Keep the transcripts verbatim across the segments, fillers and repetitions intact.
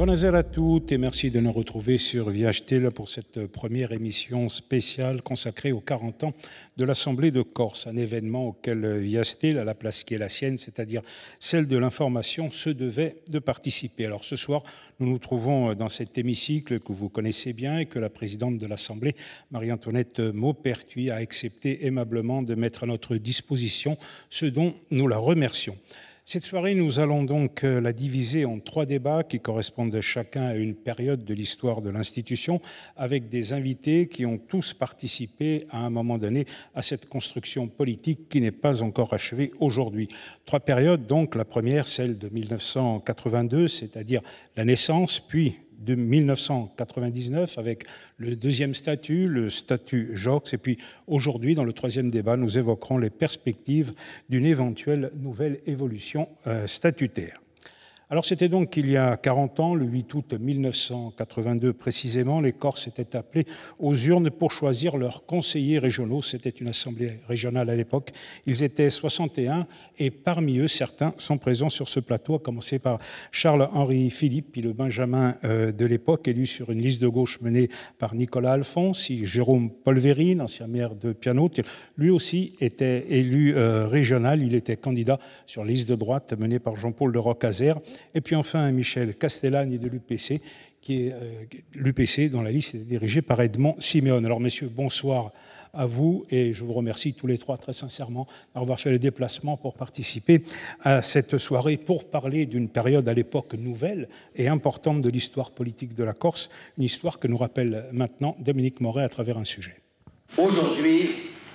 Buonasera à toutes et merci de nous retrouver sur V H T pour cette première émission spéciale consacrée aux quarante ans de l'Assemblée de Corse, un événement auquel V H T, à la place qui est la sienne, c'est-à-dire celle de l'information, se devait de participer. Alors ce soir, nous nous trouvons dans cet hémicycle que vous connaissez bien et que la présidente de l'Assemblée, Marie-Antoinette Maupertuis, a accepté aimablement de mettre à notre disposition, ce dont nous la remercions. Cette soirée, nous allons donc la diviser en trois débats qui correspondent chacun à une période de l'histoire de l'institution, avec des invités qui ont tous participé à un moment donné à cette construction politique qui n'est pas encore achevée aujourd'hui. Trois périodes donc, la première, celle de mille neuf cent quatre-vingt-deux, c'est-à-dire la naissance, puis de mille neuf cent quatre-vingt-dix-neuf avec le deuxième statut, le statut Joxe. Et puis aujourd'hui, dans le troisième débat, nous évoquerons les perspectives d'une éventuelle nouvelle évolution euh, statutaire. Alors c'était donc il y a quarante ans, le huit août mille neuf cent quatre-vingt-deux précisément, les Corses étaient appelés aux urnes pour choisir leurs conseillers régionaux. C'était une assemblée régionale à l'époque. Ils étaient soixante et un et parmi eux, certains sont présents sur ce plateau, à commencer par Charles-Henri Philippe, puis le Benjamin euh, de l'époque, élu sur une liste de gauche menée par Nicolas Alphonse, Jérôme Polverine, ancien maire de Piano, lui aussi était élu euh, régional. Il était candidat sur la liste de droite menée par Jean-Paul de Rocazère. Et puis enfin Michel Castellani de l'U P C, qui est euh, l'U P C dont la liste est dirigée par Edmond Siméon. Alors messieurs, bonsoir à vous et je vous remercie tous les trois très sincèrement d'avoir fait le déplacement pour participer à cette soirée pour parler d'une période à l'époque nouvelle et importante de l'histoire politique de la Corse, une histoire que nous rappelle maintenant Dominique Moret à travers un sujet. Aujourd'hui,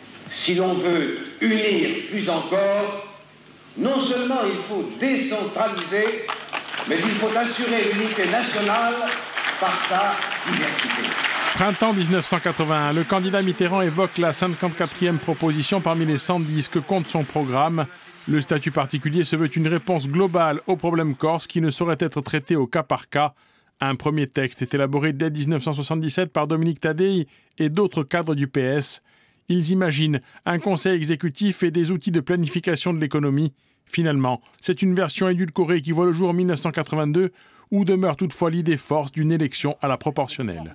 si l'on veut unir plus encore, non seulement il faut décentraliser, mais il faut assurer l'unité nationale par sa diversité. Printemps mille neuf cent quatre-vingt-un, le candidat Mitterrand évoque la cinquante-quatrième proposition parmi les cent dix que compte son programme. Le statut particulier se veut une réponse globale aux problèmes corses qui ne sauraient être traités au cas par cas. Un premier texte est élaboré dès mille neuf cent soixante-dix-sept par Dominique Tadei et d'autres cadres du P S. Ils imaginent un conseil exécutif et des outils de planification de l'économie. Finalement, c'est une version édulcorée qui voit le jour en mille neuf cent quatre-vingt-deux, où demeure toutefois l'idée force d'une élection à la proportionnelle.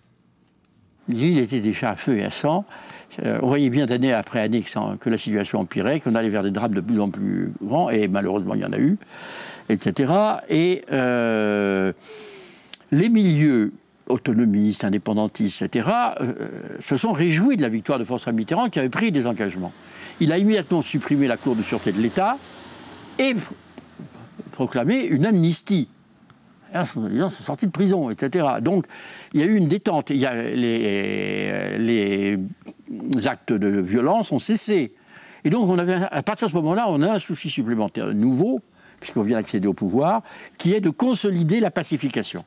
L'île était déjà à feu et à sang. On voyait bien d'année après année que la situation empirait, qu'on allait vers des drames de plus en plus grands, et malheureusement il y en a eu, et cetera. Et euh, les milieux autonomistes, indépendantistes, et cetera, euh, se sont réjouis de la victoire de François Mitterrand qui avait pris des engagements. Il a immédiatement supprimé la Cour de sûreté de l'État et proclamé une amnistie. Les gens sont sortis de prison, et cetera. Donc, il y a eu une détente. Il y a les, les actes de violence ont cessé. Et donc, on avait, à partir de ce moment-là, on a un souci supplémentaire nouveau, puisqu'on vient d'accéder au pouvoir, qui est de consolider la pacification.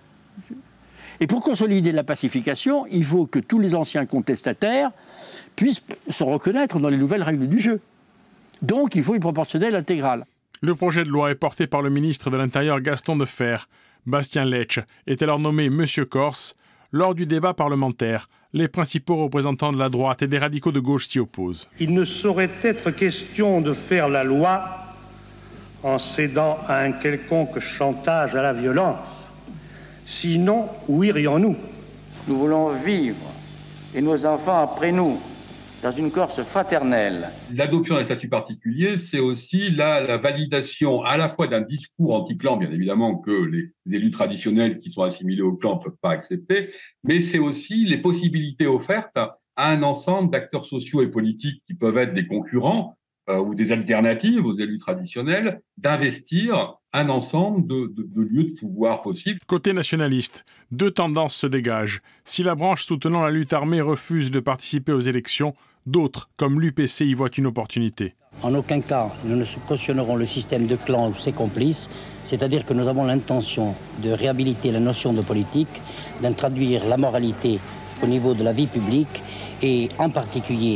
Et pour consolider la pacification, il faut que tous les anciens contestataires puissent se reconnaître dans les nouvelles règles du jeu. Donc, il faut une proportionnelle intégrale. Le projet de loi est porté par le ministre de l'Intérieur Gaston Defferre. Bastien Lecce est alors nommé Monsieur Corse. Lors du débat parlementaire, les principaux représentants de la droite et des radicaux de gauche s'y opposent. Il ne saurait être question de faire la loi en cédant à un quelconque chantage à la violence. Sinon, où irions-nous? Nous voulons vivre, et nos enfants après nous, dans une Corse fraternelle. L'adoption d'un statut particulier, c'est aussi la, la validation à la fois d'un discours anti-clan, bien évidemment, que les élus traditionnels qui sont assimilés au clan ne peuvent pas accepter, mais c'est aussi les possibilités offertes à un ensemble d'acteurs sociaux et politiques qui peuvent être des concurrents euh, ou des alternatives aux élus traditionnels, d'investir un ensemble de, de, de lieux de pouvoir possibles. Côté nationaliste, deux tendances se dégagent. Si la branche soutenant la lutte armée refuse de participer aux élections, d'autres, comme l'U P C, y voient une opportunité. En aucun cas, nous ne cautionnerons le système de clans ou ses complices, c'est-à-dire que nous avons l'intention de réhabiliter la notion de politique, d'introduire la moralité au niveau de la vie publique et en particulier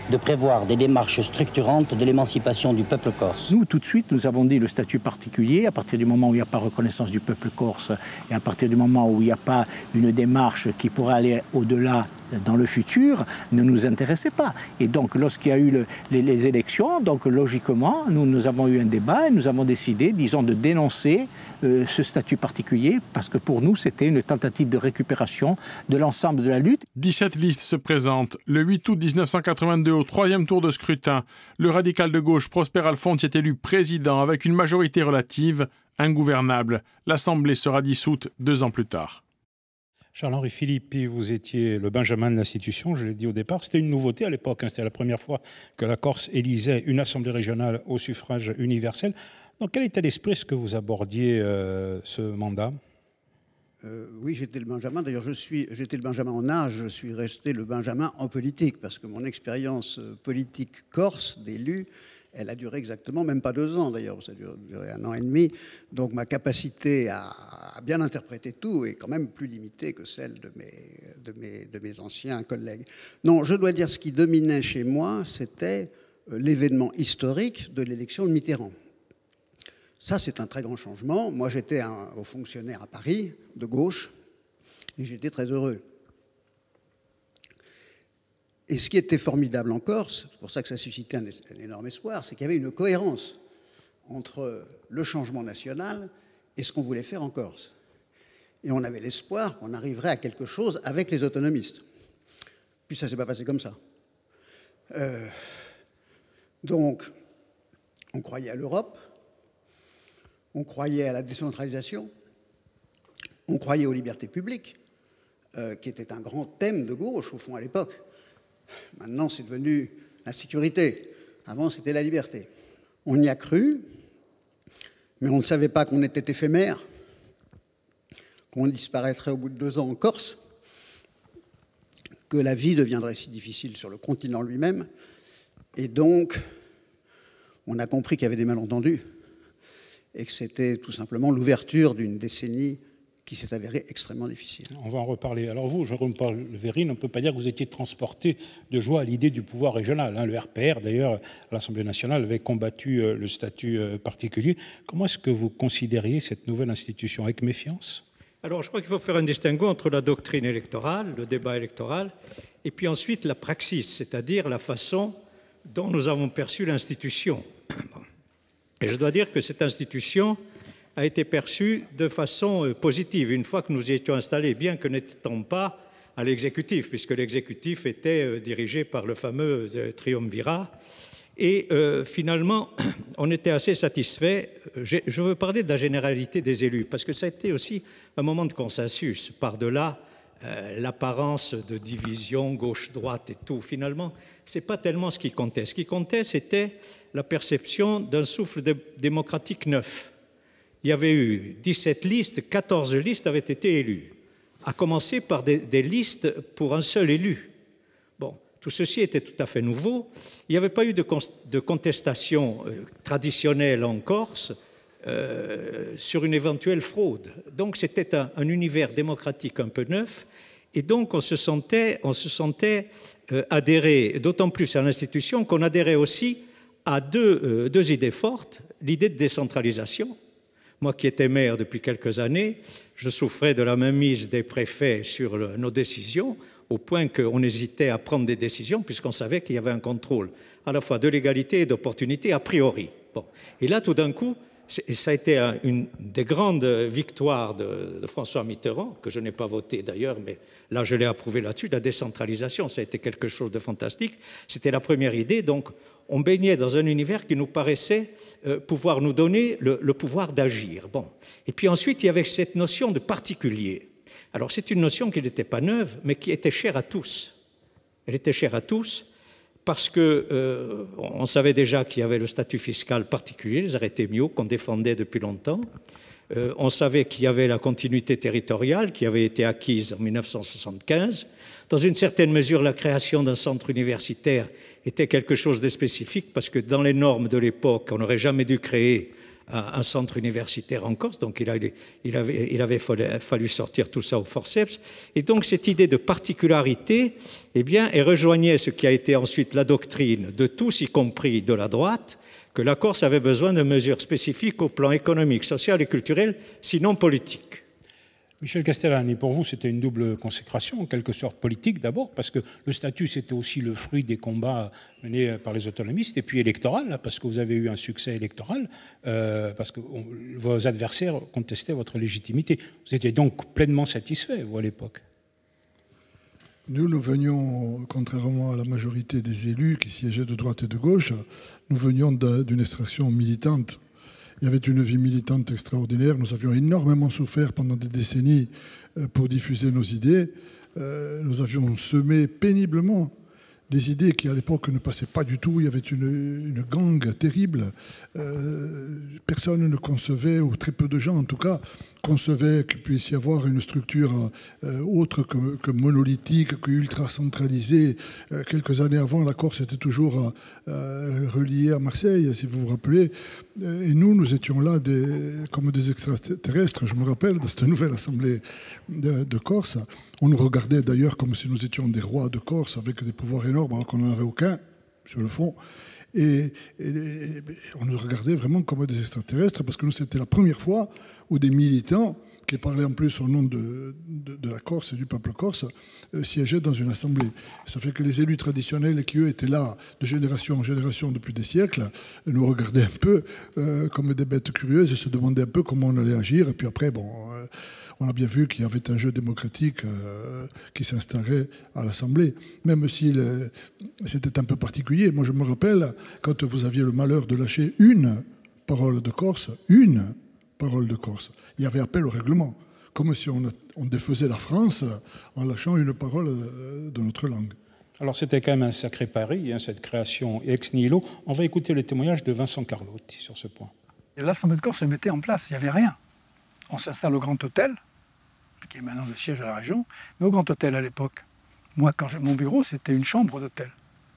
de prévoir des démarches structurantes de l'émancipation du peuple corse. Nous, tout de suite, nous avons dit le statut particulier, à partir du moment où il n'y a pas reconnaissance du peuple corse et à partir du moment où il n'y a pas une démarche qui pourrait aller au-delà dans le futur, ne nous intéressait pas. Et donc, lorsqu'il y a eu le, les, les élections, donc logiquement, nous, nous avons eu un débat et nous avons décidé, disons, de dénoncer euh, ce statut particulier parce que pour nous, c'était une tentative de récupération de l'ensemble de la lutte. dix-sept listes se présentent. Le huit août mille neuf cent quatre-vingt-deux, au troisième tour de scrutin, le radical de gauche Prosper Alfonsi est élu président avec une majorité relative ingouvernable. L'Assemblée sera dissoute deux ans plus tard. Charles-Henri Philippi, vous étiez le benjamin de l'institution, je l'ai dit au départ. C'était une nouveauté à l'époque, hein, c'était la première fois que la Corse élisait une assemblée régionale au suffrage universel. Dans quel état d'esprit est-ce que vous abordiez euh, ce mandat ? euh, Oui, j'étais le benjamin. D'ailleurs, je suis, j'étais le benjamin en âge, je suis resté le benjamin en politique, parce que mon expérience politique corse d'élu, elle a duré exactement, même pas deux ans d'ailleurs, ça a duré un an et demi. Donc ma capacité à, à bien interpréter tout est quand même plus limitée que celle de mes, de, mes, de mes anciens collègues. Non, je dois dire, ce qui dominait chez moi, c'était l'événement historique de l'élection de Mitterrand. Ça, c'est un très grand changement. Moi, j'étais un haut fonctionnaire à Paris, de gauche, et j'étais très heureux. Et ce qui était formidable en Corse, c'est pour ça que ça suscitait un, un énorme espoir, c'est qu'il y avait une cohérence entre le changement national et ce qu'on voulait faire en Corse. Et on avait l'espoir qu'on arriverait à quelque chose avec les autonomistes. Puis ça ne s'est pas passé comme ça. Euh, donc, on croyait à l'Europe, on croyait à la décentralisation, on croyait aux libertés publiques, euh, qui était un grand thème de gauche, au fond, à l'époque. Maintenant, c'est devenu la sécurité. Avant, c'était la liberté. On y a cru, mais on ne savait pas qu'on était éphémère, qu'on disparaîtrait au bout de deux ans en Corse, que la vie deviendrait si difficile sur le continent lui-même. Et donc, on a compris qu'il y avait des malentendus et que c'était tout simplement l'ouverture d'une décennie qui s'est avérée extrêmement difficile. On va en reparler. Alors vous, Jérôme Paul Vérine, on ne peut pas dire que vous étiez transporté de joie à l'idée du pouvoir régional. Hein. Le R P R, d'ailleurs, à l'Assemblée nationale, avait combattu euh, le statut euh, particulier. Comment est-ce que vous considériez cette nouvelle institution? Avec méfiance? Alors, je crois qu'il faut faire un distinguo entre la doctrine électorale, le débat électoral, et puis ensuite la praxis, c'est-à-dire la façon dont nous avons perçu l'institution. Et je dois dire que cette institution a été perçue de façon positive une fois que nous y étions installés, bien que n'étant pas à l'exécutif, puisque l'exécutif était dirigé par le fameux triumvirat. Et euh, finalement, on était assez satisfaits. Je, je veux parler de la généralité des élus, parce que ça a été aussi un moment de consensus, par-delà euh, l'apparence de division gauche-droite et tout. Finalement, ce n'est pas tellement ce qui comptait. Ce qui comptait, c'était la perception d'un souffle de, démocratique neuf. Il y avait eu dix-sept listes, quatorze listes avaient été élues, à commencer par des, des listes pour un seul élu. Bon, tout ceci était tout à fait nouveau. Il n'y avait pas eu de, con de contestation euh, traditionnelle en Corse euh, sur une éventuelle fraude. Donc c'était un, un univers démocratique un peu neuf, et donc on se sentait, on se sentait euh, adhérer, d'autant plus à l'institution qu'on adhérait aussi à deux, euh, deux idées fortes, l'idée de décentralisation. Moi qui étais maire depuis quelques années, je souffrais de la mainmise des préfets sur le, nos décisions, au point qu'on hésitait à prendre des décisions puisqu'on savait qu'il y avait un contrôle à la fois de l'égalité et d'opportunité a priori. Bon. Et là, tout d'un coup, ça a été un, une des grandes victoires de, de François Mitterrand, que je n'ai pas voté d'ailleurs, mais là je l'ai approuvé là-dessus, la décentralisation, ça a été quelque chose de fantastique. C'était la première idée, donc on baignait dans un univers qui nous paraissait euh, pouvoir nous donner le, le pouvoir d'agir. Bon. Et puis ensuite, il y avait cette notion de particulier. Alors c'est une notion qui n'était pas neuve, mais qui était chère à tous. Elle était chère à tous parce qu'on euh, savait déjà qu'il y avait le statut fiscal particulier, les arrêtés Miot, qu'on défendait depuis longtemps. Euh, on savait qu'il y avait la continuité territoriale qui avait été acquise en mille neuf cent soixante-quinze. Dans une certaine mesure, la création d'un centre universitaire était quelque chose de spécifique parce que dans les normes de l'époque, on n'aurait jamais dû créer un centre universitaire en Corse, donc il, a, il avait, il avait fallu, fallu sortir tout ça au forceps. Et donc cette idée de particularité, eh bien, elle rejoignait ce qui a été ensuite la doctrine de tous, y compris de la droite, que la Corse avait besoin de mesures spécifiques au plan économique, social et culturel, sinon politique. Michel Castellani, pour vous, c'était une double consécration, en quelque sorte politique d'abord, parce que le statut, c'était aussi le fruit des combats menés par les autonomistes, et puis électoral, parce que vous avez eu un succès électoral, euh, parce que on, vos adversaires contestaient votre légitimité. Vous étiez donc pleinement satisfait, vous, à l'époque? Nous, nous venions, contrairement à la majorité des élus qui siégeaient de droite et de gauche, nous venions d'une extraction militante. Il y avait une vie militante extraordinaire. Nous avions énormément souffert pendant des décennies pour diffuser nos idées. Nous avions semé péniblement des idées qui, à l'époque, ne passaient pas du tout. Il y avait une, une gangue terrible. Personne ne concevait, ou très peu de gens en tout cas, concevaient qu'il puisse y avoir une structure autre que, que monolithique, que ultra centralisée. Quelques années avant, la Corse était toujours reliée à Marseille, si vous vous rappelez. Et nous, nous étions là des, comme des extraterrestres. Je me rappelle de cette nouvelle assemblée de, de Corse. On nous regardait d'ailleurs comme si nous étions des rois de Corse avec des pouvoirs énormes, alors qu'on n'en avait aucun, sur le fond. Et, et, et on nous regardait vraiment comme des extraterrestres, parce que nous, c'était la première fois où des militants, qui parlaient en plus au nom de, de, de la Corse et du peuple corse, euh, siégeaient dans une assemblée. Et ça fait que les élus traditionnels, qui eux étaient là de génération en génération depuis des siècles, nous regardaient un peu euh, comme des bêtes curieuses et se demandaient un peu comment on allait agir. Et puis après, bon... Euh, on a bien vu qu'il y avait un jeu démocratique euh, qui s'installait à l'Assemblée, même si le, c'était un peu particulier. Moi, je me rappelle, quand vous aviez le malheur de lâcher une parole de Corse, une parole de Corse, il y avait appel au règlement, comme si on, on défaisait la France en lâchant une parole de notre langue. Alors, c'était quand même un sacré pari, hein, cette création ex nihilo. On va écouter le témoignage de Vincent Carlotti sur ce point. L'Assemblée de Corse se mettait en place, il n'y avait rien. On s'installe au Grand Hôtel, qui est maintenant le siège de la région, mais au Grand Hôtel à l'époque. Moi, quand j'ai mon bureau, c'était une chambre d'hôtel.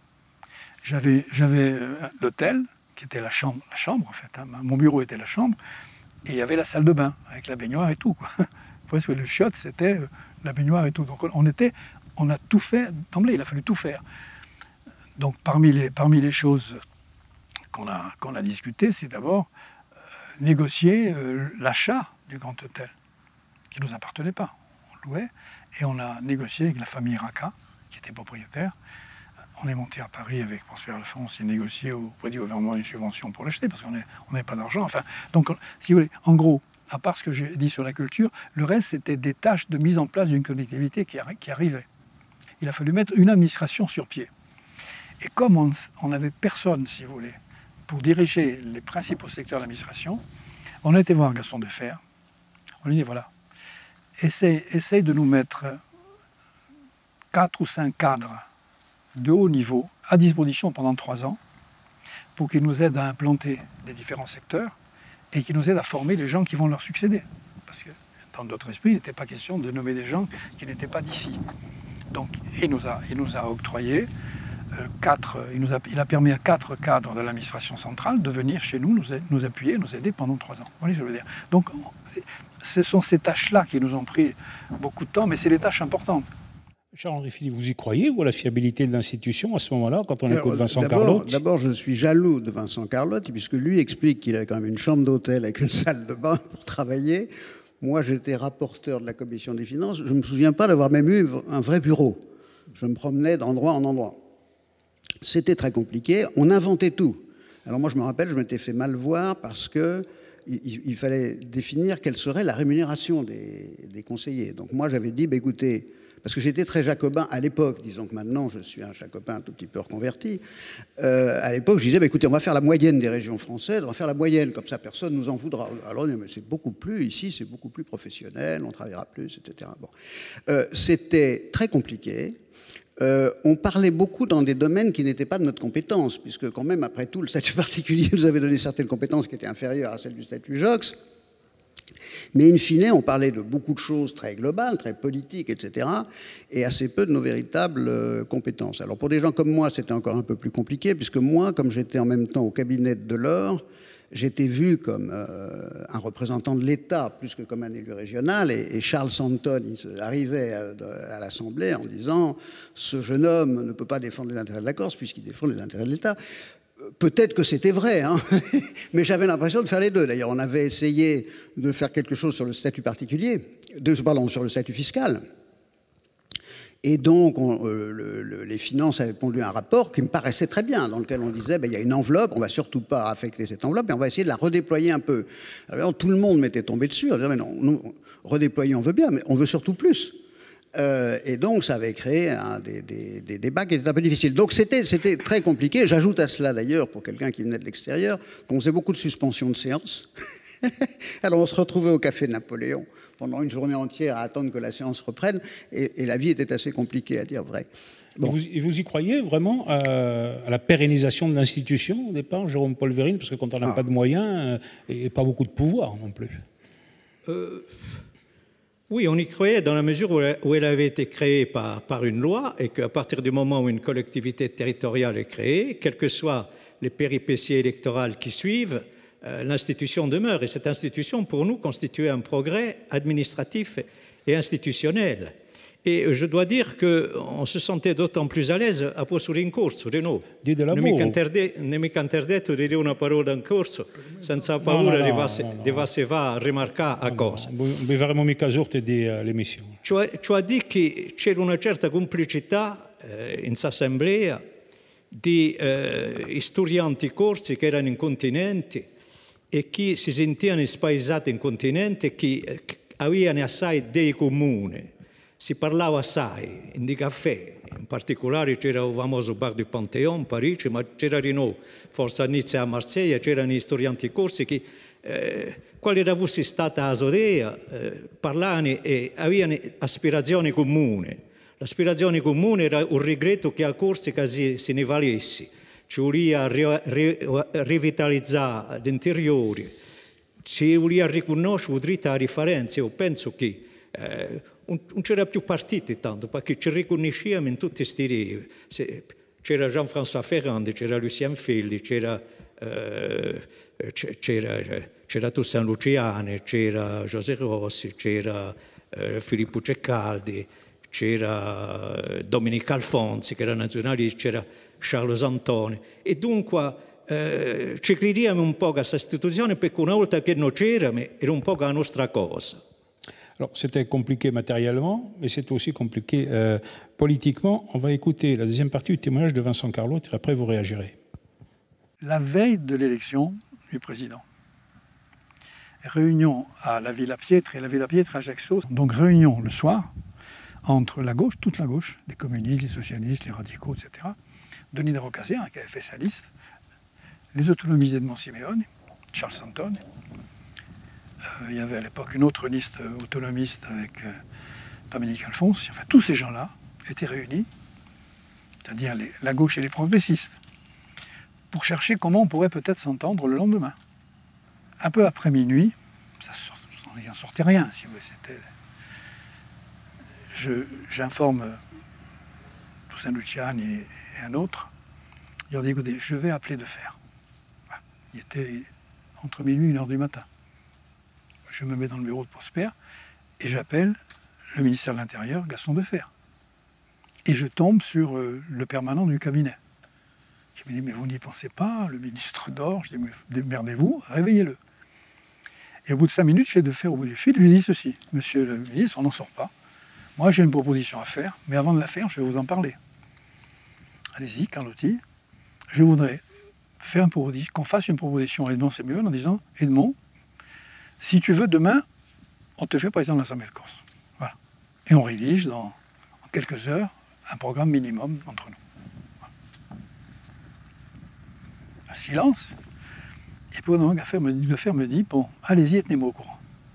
J'avais, j'avais l'hôtel, qui était la chambre, la chambre en fait. Hein. Mon bureau était la chambre, et il y avait la salle de bain, avec la baignoire et tout. Quoi. Le chiotte, c'était la baignoire et tout. Donc on, était, on a tout fait d'emblée, il a fallu tout faire. Donc parmi les, parmi les choses qu'on a, qu'on a discutées, c'est d'abord euh, négocier euh, l'achat du Grand Hôtel, qui ne nous appartenait pas. On louait, et on a négocié avec la famille Racah, qui était propriétaire. On est monté à Paris avec Prosper Alphonse et négocié auprès du gouvernement une subvention pour l'acheter, parce qu'on n'avait pas d'argent. Enfin, donc, si vous voulez, en gros, à part ce que j'ai dit sur la culture, le reste, c'était des tâches de mise en place d'une collectivité qui, arri- qui arrivait. Il a fallu mettre une administration sur pied. Et comme on n'avait personne, si vous voulez, pour diriger les principaux secteurs de l'administration, on a été voir Gaston Defferre. On lui dit, voilà, essaye, essaye de nous mettre quatre ou cinq cadres de haut niveau à disposition pendant trois ans pour qu'ils nous aident à implanter les différents secteurs et qu'ils nous aident à former les gens qui vont leur succéder. Parce que dans notre esprit, il n'était pas question de nommer des gens qui n'étaient pas d'ici. Donc il nous a, il nous a octroyé euh, quatre, il, nous a, il a permis à quatre cadres de l'administration centrale de venir chez nous, nous, nous appuyer, nous aider pendant trois ans. Vous voyez ce que je veux dire. Donc ce sont ces tâches-là qui nous ont pris beaucoup de temps, mais c'est des tâches importantes. Charles-Henri Philippe, vous y croyez, vous, à la fiabilité de l'institution à ce moment-là, quand on écoute Vincent d'abord, Carlotti? D'abord, je suis jaloux de Vincent Carlotti, puisque lui explique qu'il avait quand même une chambre d'hôtel avec une salle de bain pour travailler. Moi, j'étais rapporteur de la commission des finances. Je ne me souviens pas d'avoir même eu un vrai bureau. Je me promenais d'endroit en endroit. C'était très compliqué. On inventait tout. Alors moi, je me rappelle, je m'étais fait mal voir parce que il, il fallait définir quelle serait la rémunération des, des conseillers. Donc moi, j'avais dit, bah, écoutez, parce que j'étais très jacobin à l'époque, disons que maintenant je suis un jacobin un tout petit peu reconverti. Euh, à l'époque, je disais, bah, écoutez, on va faire la moyenne des régions françaises, on va faire la moyenne, comme ça personne ne nous en voudra. Alors, mais c'est beaucoup plus, ici, c'est beaucoup plus professionnel, on travaillera plus, et cetera. Bon. Euh, c'était très compliqué. Euh, on parlait beaucoup dans des domaines qui n'étaient pas de notre compétence, puisque quand même, après tout, le statut particulier nous avait donné certaines compétences qui étaient inférieures à celles du statut Joxe. Mais in fine, on parlait de beaucoup de choses très globales, très politiques, et cetera, et assez peu de nos véritables euh, compétences. Alors pour des gens comme moi, c'était encore un peu plus compliqué, puisque moi, comme j'étais en même temps au cabinet de Delors, j'étais vu comme euh, un représentant de l'État plus que comme un élu régional, et, et Charles Santon il arrivait à, à l'Assemblée en disant « ce jeune homme ne peut pas défendre les intérêts de la Corse puisqu'il défend les intérêts de l'État ». Peut-être que c'était vrai, hein mais j'avais l'impression de faire les deux. D'ailleurs, on avait essayé de faire quelque chose sur le statut particulier, de, pardon, sur le statut fiscal. Et donc, on, euh, le, le, les finances avaient pondu un rapport qui me paraissait très bien, dans lequel on disait, ben, il y a une enveloppe, on va surtout pas affecter cette enveloppe, mais on va essayer de la redéployer un peu. Alors, tout le monde m'était tombé dessus, on disait, mais non, nous, redéployer, on veut bien, mais on veut surtout plus. Euh, et donc, ça avait créé hein, des, des, des débats qui étaient un peu difficiles. Donc, c'était très compliqué. J'ajoute à cela, d'ailleurs, pour quelqu'un qui venait de l'extérieur, qu'on faisait beaucoup de suspensions de séance. Alors, on se retrouvait au Café Napoléon pendant une journée entière à attendre que la séance reprenne, et, et la vie était assez compliquée, à dire vrai. Bon. Et, vous, et vous y croyez vraiment euh, à la pérennisation de l'institution, au départ, Jérôme-Paul Vérine, parce que quand on n'a ah. pas de moyens, euh, et pas beaucoup de pouvoir non plus euh... Oui, on y croyait dans la mesure où elle avait été créée par, par une loi et qu'à partir du moment où une collectivité territoriale est créée, quelles que soient les péripéties électorales qui suivent, euh, l'institution demeure. Et cette institution, pour nous, constituait un progrès administratif et institutionnel. Et je dois dire qu'on se sentait d'autant plus à l'aise a posto in corso, di nuovo. Non mica interdetto di dire una parola in corso, senza paura no, no, no, di, no, no. di va se va a rimarcare a cosa. Non avremmo mica sorte di uh, l'emissione. Cioè, cioè di che c'era una certa complicità eh, in assemblea di eh, studenti corsi che erano incontinenti e che si sentivano spaesati in continente e che, che avevano assai dei comuni. Si parlava assai, in di caffè, in particolare c'era il famoso bar du Panthéon a Parigi, ma c'era di nuovo, forse a Nizza e a Marsiglia, c'erano gli studenti corsi che, eh, quali era fosse stata la sodea, eh, parlavano e avevano aspirazioni comuni. L'aspirazione comune era un regretto che a Corsica si, si ne valesse, ci voleva ri, ri, rivitalizzare l'interiore, ci voleva riconoscere il diritto alla differenza. Io penso che eh, non c'era più partiti tanto, perché ci riconosciamo in tutti questi rilievi. C'era Jean-François Ferrand, c'era Lucien Felli, c'era eh, c'era Toussaint Luciani, c'era José Rossi, c'era eh, Filippo Ceccaldi, c'era Dominique Alfonsi, che era nazionalista, c'era Charles Antoni. E dunque eh, ci crediamo un po' a questa istituzione, perché una volta che non c'era, era un po' la nostra cosa. Alors, c'était compliqué matériellement, mais c'était aussi compliqué euh, politiquement. On va écouter la deuxième partie du témoignage de Vincent Carlot, et après vous réagirez. La veille de l'élection du président, réunion à la Villa Pietre et la Villa Pietre à Ajaccio. Donc réunion le soir entre la gauche, toute la gauche, les communistes, les socialistes, les radicaux, et cetera. Denis de Rocazet, hein, qui avait fait sa liste, les autonomisés de Monsiméon, Charles Santon. Euh, il y avait à l'époque une autre liste autonomiste avec euh, Dominique Alfonsi. Enfin, tous ces gens-là étaient réunis, c'est-à-dire les, la gauche et les progressistes, pour chercher comment on pourrait peut-être s'entendre le lendemain. Un peu après minuit, ça sort, il n'en sortait rien, si vous voulez. C'était... Je, j'informe Toussaint Luciani et, et un autre. Ils ont dit, écoutez, je vais appeler Deferre. Voilà. Il était entre minuit et une heure du matin. Je me mets dans le bureau de Prosper et j'appelle le ministère de l'Intérieur, Gaston Deferre. Et je tombe sur euh, le permanent du cabinet. Qui me dit, mais vous n'y pensez pas, le ministre dort. Je dis, mais démerdez-vous, réveillez-le. Et au bout de cinq minutes, j'ai Deferre au bout du fil, je lui dis ceci, monsieur le ministre, on n'en sort pas. Moi, j'ai une proposition à faire, mais avant de la faire, je vais vous en parler. Allez-y, Carlotti, je voudrais faire une proposition, qu'on fasse une proposition à Edmond Séméon en disant, Edmond, si tu veux, demain, on te fait président de l'Assemblée de Corse. Voilà. Et on rédige dans en quelques heures un programme minimum entre nous. Voilà. Un silence. Et pour donc, Deferre me dit, bon, allez-y, tenez-moi au courant.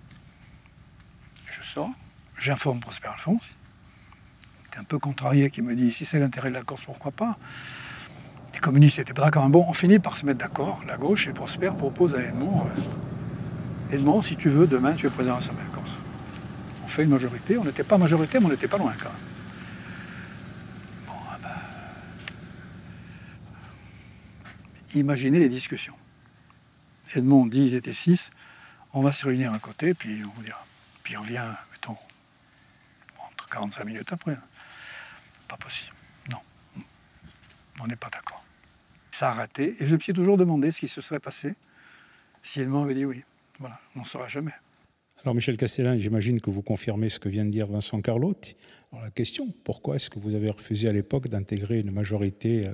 Je sors, j'informe Prosper Alphonse. Il est un peu contrarié, qui me dit, si c'est l'intérêt de la Corse, pourquoi pas. Les communistes n'étaient pas d'accord. Bon, on finit par se mettre d'accord. La gauche et Prosper proposent à Edmond, euh, Edmond, si tu veux, demain, tu es président de l'Assemblée de Corse. On fait une majorité. On n'était pas majorité, mais on n'était pas loin quand même. Bon, ah ben... Imaginez les discussions. Edmond dit ils étaient six, on va se réunir à côté, puis on dira. Puis on revient, mettons, entre quarante-cinq minutes après. Pas possible. Non. On n'est pas d'accord. Ça a raté, et je me suis toujours demandé ce qui se serait passé si Edmond avait dit oui. Voilà, on ne saura jamais. Alors Michel Castellin, j'imagine que vous confirmez ce que vient de dire Vincent Carlotti. Alors la question, pourquoi est-ce que vous avez refusé à l'époque d'intégrer une majorité euh,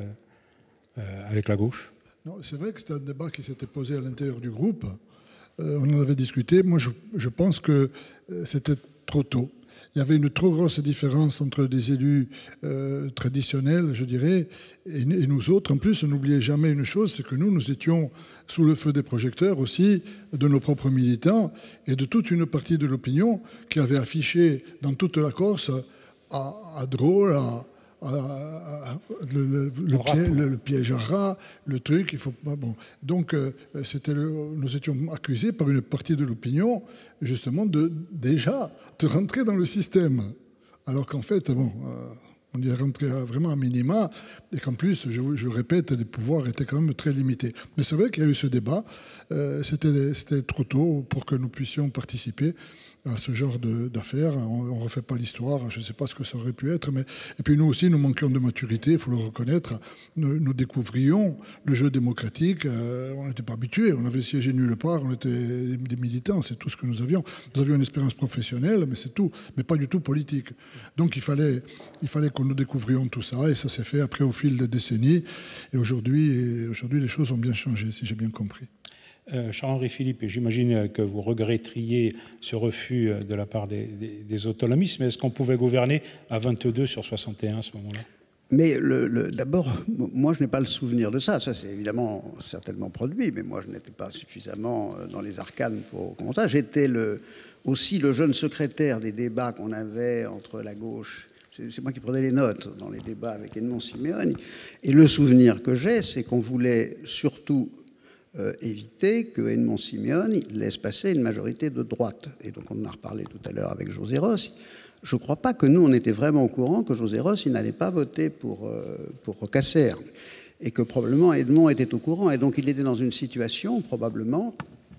euh, avec la gauche? Non, c'est vrai que c'était un débat qui s'était posé à l'intérieur du groupe. Euh, on en avait discuté. Moi, je, je pense que euh, c'était trop tôt. Il y avait une trop grosse différence entre des élus euh, traditionnels, je dirais, et, et nous autres. En plus, n'oubliez jamais une chose, c'est que nous, nous étions sous le feu des projecteurs aussi de nos propres militants et de toute une partie de l'opinion qui avait affiché dans toute la Corse à, à Drôle, à, à, à, le, le, le, piège, le, le piège à rat, le truc, il faut pas... Bon. Donc, euh, c'était le, nous étions accusés par une partie de l'opinion, justement, de déjà de rentrer dans le système. Alors qu'en fait, bon... Euh, on y est rentré vraiment à minima, et qu'en plus, je, je répète, les pouvoirs étaient quand même très limités. Mais c'est vrai qu'il y a eu ce débat. Euh, c'était, c'était trop tôt pour que nous puissions participer à ce genre de, d'affaires. On ne refait pas l'histoire, je ne sais pas ce que ça aurait pu être. Mais... Et puis nous aussi, nous manquions de maturité, il faut le reconnaître. Nous, nous découvrions le jeu démocratique. Euh, on n'était pas habitués, on avait siégé nulle part, on était des militants, c'est tout ce que nous avions. Nous avions une expérience professionnelle, mais c'est tout, mais pas du tout politique. Donc il fallait, il fallait que nous découvrions tout ça, et ça s'est fait après au fil des décennies. Et aujourd'hui, et aujourd'hui les choses ont bien changé, si j'ai bien compris. Euh, Charles-Henri Philippe, j'imagine que vous regretteriez ce refus de la part des, des, des autonomistes, mais est-ce qu'on pouvait gouverner à vingt-deux sur soixante et un à ce moment-là? Mais le, le, d'abord, moi je n'ai pas le souvenir de ça. Ça c'est évidemment certainement produit, mais moi je n'étais pas suffisamment dans les arcanes pour comment ça. J'étais le, aussi le jeune secrétaire des débats qu'on avait entre la gauche. C'est, c'est moi qui prenais les notes dans les débats avec Edmond Simeoni. Et le souvenir que j'ai, c'est qu'on voulait surtout Euh, éviter que Edmond Simeoni laisse passer une majorité de droite. Et donc on en a reparlé tout à l'heure avec José Rossi. Je ne crois pas que nous, on était vraiment au courant que José Rossi n'allait pas voter pour, euh, pour Rocasser. Et que probablement Edmond était au courant. Et donc il était dans une situation, probablement,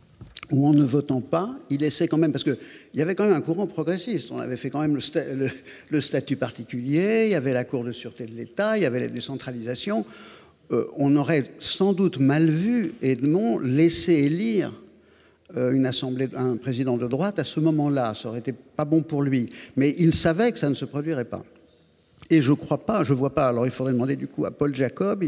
où en ne votant pas, il laissait quand même... Parce qu'il y avait quand même un courant progressiste. On avait fait quand même le, sta le, le statut particulier, il y avait la Cour de sûreté de l'État, il y avait la décentralisation... Euh, on aurait sans doute mal vu Edmond laisser élire euh, une assemblée, un président de droite à ce moment-là. Ça aurait été pas bon pour lui. Mais il savait que ça ne se produirait pas. Et je ne crois pas, je ne vois pas. Alors il faudrait demander du coup à Paul Jacob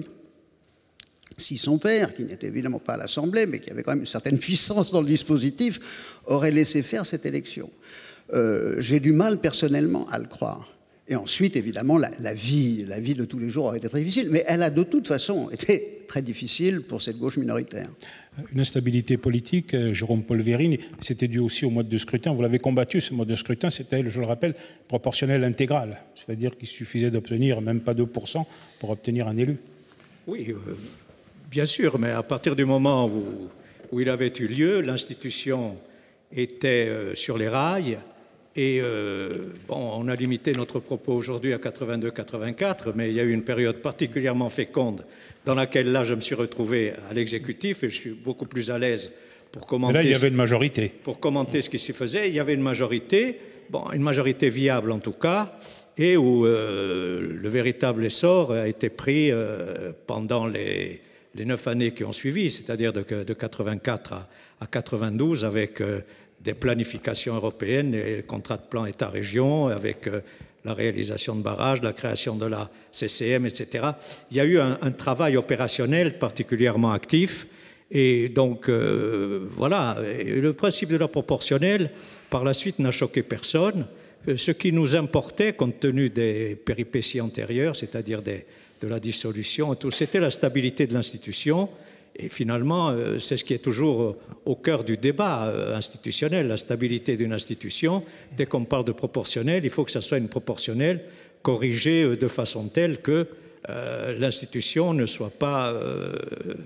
si son père, qui n'était évidemment pas à l'Assemblée, mais qui avait quand même une certaine puissance dans le dispositif, aurait laissé faire cette élection. Euh, j'ai du mal personnellement à le croire. Et ensuite, évidemment, la, la, vie, la vie de tous les jours aurait été très difficile. Mais elle a de toute façon été très difficile pour cette gauche minoritaire. Une instabilité politique, Jérôme Paul Vérine, c'était dû aussi au mode de scrutin. Vous l'avez combattu, ce mode de scrutin, c'était, je le rappelle, proportionnel intégral. C'est-à-dire qu'il suffisait d'obtenir même pas deux pour cent pour obtenir un élu. Oui, euh, bien sûr, mais à partir du moment où, où il avait eu lieu, l'institution était euh, sur les rails. Et euh, bon, on a limité notre propos aujourd'hui à quatre-vingt-deux quatre-vingt-quatre, mais il y a eu une période particulièrement féconde dans laquelle, là, je me suis retrouvé à l'exécutif et je suis beaucoup plus à l'aise pour commenter... Mais là, il y avait une majorité. Pour commenter ce qui s'y faisait. Il y avait une majorité, bon, une majorité viable en tout cas, et où euh, le véritable essor a été pris euh, pendant les, les neuf années qui ont suivi, c'est-à-dire de, de quatre-vingt-quatre à, à quatre-vingt-douze, avec... Euh, des planifications européennes, les contrats de plan État-région, avec euh, la réalisation de barrages, la création de la C C M, et cetera. Il y a eu un, un travail opérationnel particulièrement actif. Et donc, euh, voilà, et le principe de la proportionnelle, par la suite, n'a choqué personne. Ce qui nous importait, compte tenu des péripéties antérieures, c'est-à-dire des, de la dissolution, c'était la stabilité de l'institution. Et finalement, c'est ce qui est toujours au cœur du débat institutionnel, la stabilité d'une institution. Dès qu'on parle de proportionnel, il faut que ça soit une proportionnelle corrigée de façon telle que euh, l'institution ne soit pas euh,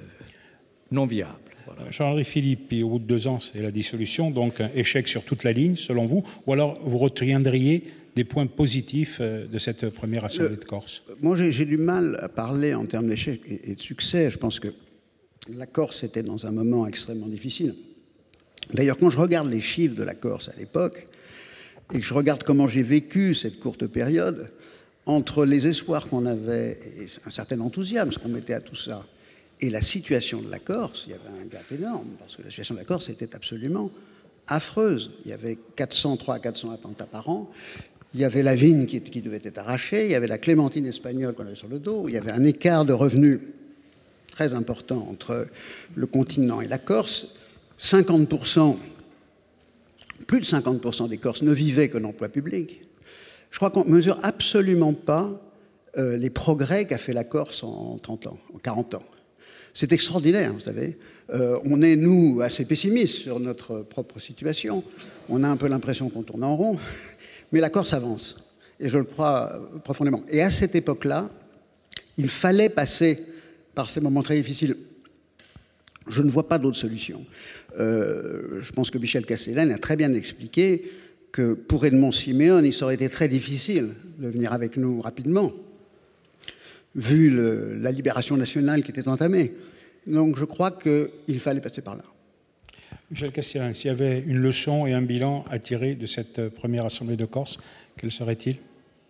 non viable. Voilà. Jean-Henri Philippe, au bout de deux ans, c'est la dissolution, donc un échec sur toute la ligne, selon vous, ou alors vous retiendriez des points positifs de cette première Assemblée Le, de Corse? Moi, j'ai, j'ai du mal à parler en termes d'échec et, et de succès. Je pense que la Corse était dans un moment extrêmement difficile. D'ailleurs, quand je regarde les chiffres de la Corse à l'époque, et que je regarde comment j'ai vécu cette courte période, entre les espoirs qu'on avait et un certain enthousiasme qu'on mettait à tout ça, et la situation de la Corse, il y avait un gap énorme, parce que la situation de la Corse était absolument affreuse. Il y avait quatre cents, trois à quatre cents attentats par an, il y avait la vigne qui, qui devait être arrachée, il y avait la clémentine espagnole qu'on avait sur le dos, il y avait un écart de revenus très important entre le continent et la Corse. cinquante pour cent, plus de cinquante pour cent des Corses ne vivaient que d'emploi public. Je crois qu'on ne mesure absolument pas euh, les progrès qu'a fait la Corse en trente ans, en quarante ans. C'est extraordinaire, vous savez. Euh, on est, nous, assez pessimistes sur notre propre situation. On a un peu l'impression qu'on tourne en rond. Mais la Corse avance, et je le crois profondément. Et à cette époque-là, il fallait passer par ces moments très difficiles. Je ne vois pas d'autre solution. Euh, je pense que Michel Castellane a très bien expliqué que pour Edmond Siméon, il aurait été très difficile de venir avec nous rapidement, vu le, la libération nationale qui était entamée. Donc je crois qu'il fallait passer par là. Michel Castellane, s'il y avait une leçon et un bilan à tirer de cette première Assemblée de Corse, quel serait-il?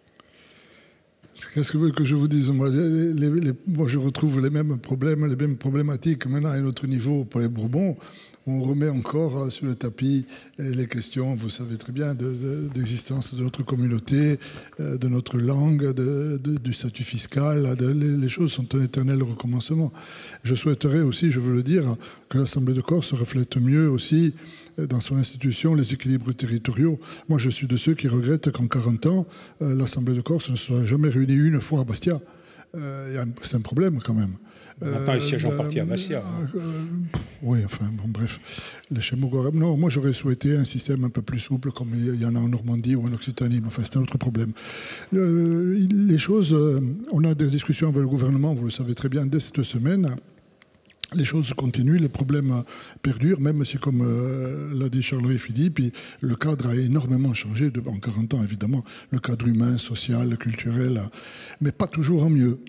Qu'est-ce que vous voulez que je vous dise? Moi, les, les, les, moi, je retrouve les mêmes problèmes, les mêmes problématiques maintenant à un autre niveau pour les Bourbons. On remet encore sur le tapis les questions, vous savez très bien, d'existence de, de, de notre communauté, de notre langue, de, de, du statut fiscal. De, les, les choses sont un éternel recommencement. Je souhaiterais aussi, je veux le dire, que l'Assemblée de Corse reflète mieux aussi dans son institution les équilibres territoriaux. Moi, je suis de ceux qui regrettent qu'en quarante ans, l'Assemblée de Corse ne soit jamais réunie une fois à Bastia. Euh, C'est un problème quand même. Maintenant, ils siègent en partie à Bastia. Euh, euh, oui, enfin, bon, bref. Les Chemogorem. Non, moi, j'aurais souhaité un système un peu plus souple, comme il y en a en Normandie ou en Occitanie. Mais enfin, c'est un autre problème. Euh, les choses, euh, on a des discussions avec le gouvernement, vous le savez très bien, dès cette semaine. Les choses continuent, les problèmes perdurent, même si, comme euh, l'a dit Charles-Henri Philippe, le cadre a énormément changé de, en quarante ans, évidemment. Le cadre humain, social, culturel, mais pas toujours en mieux.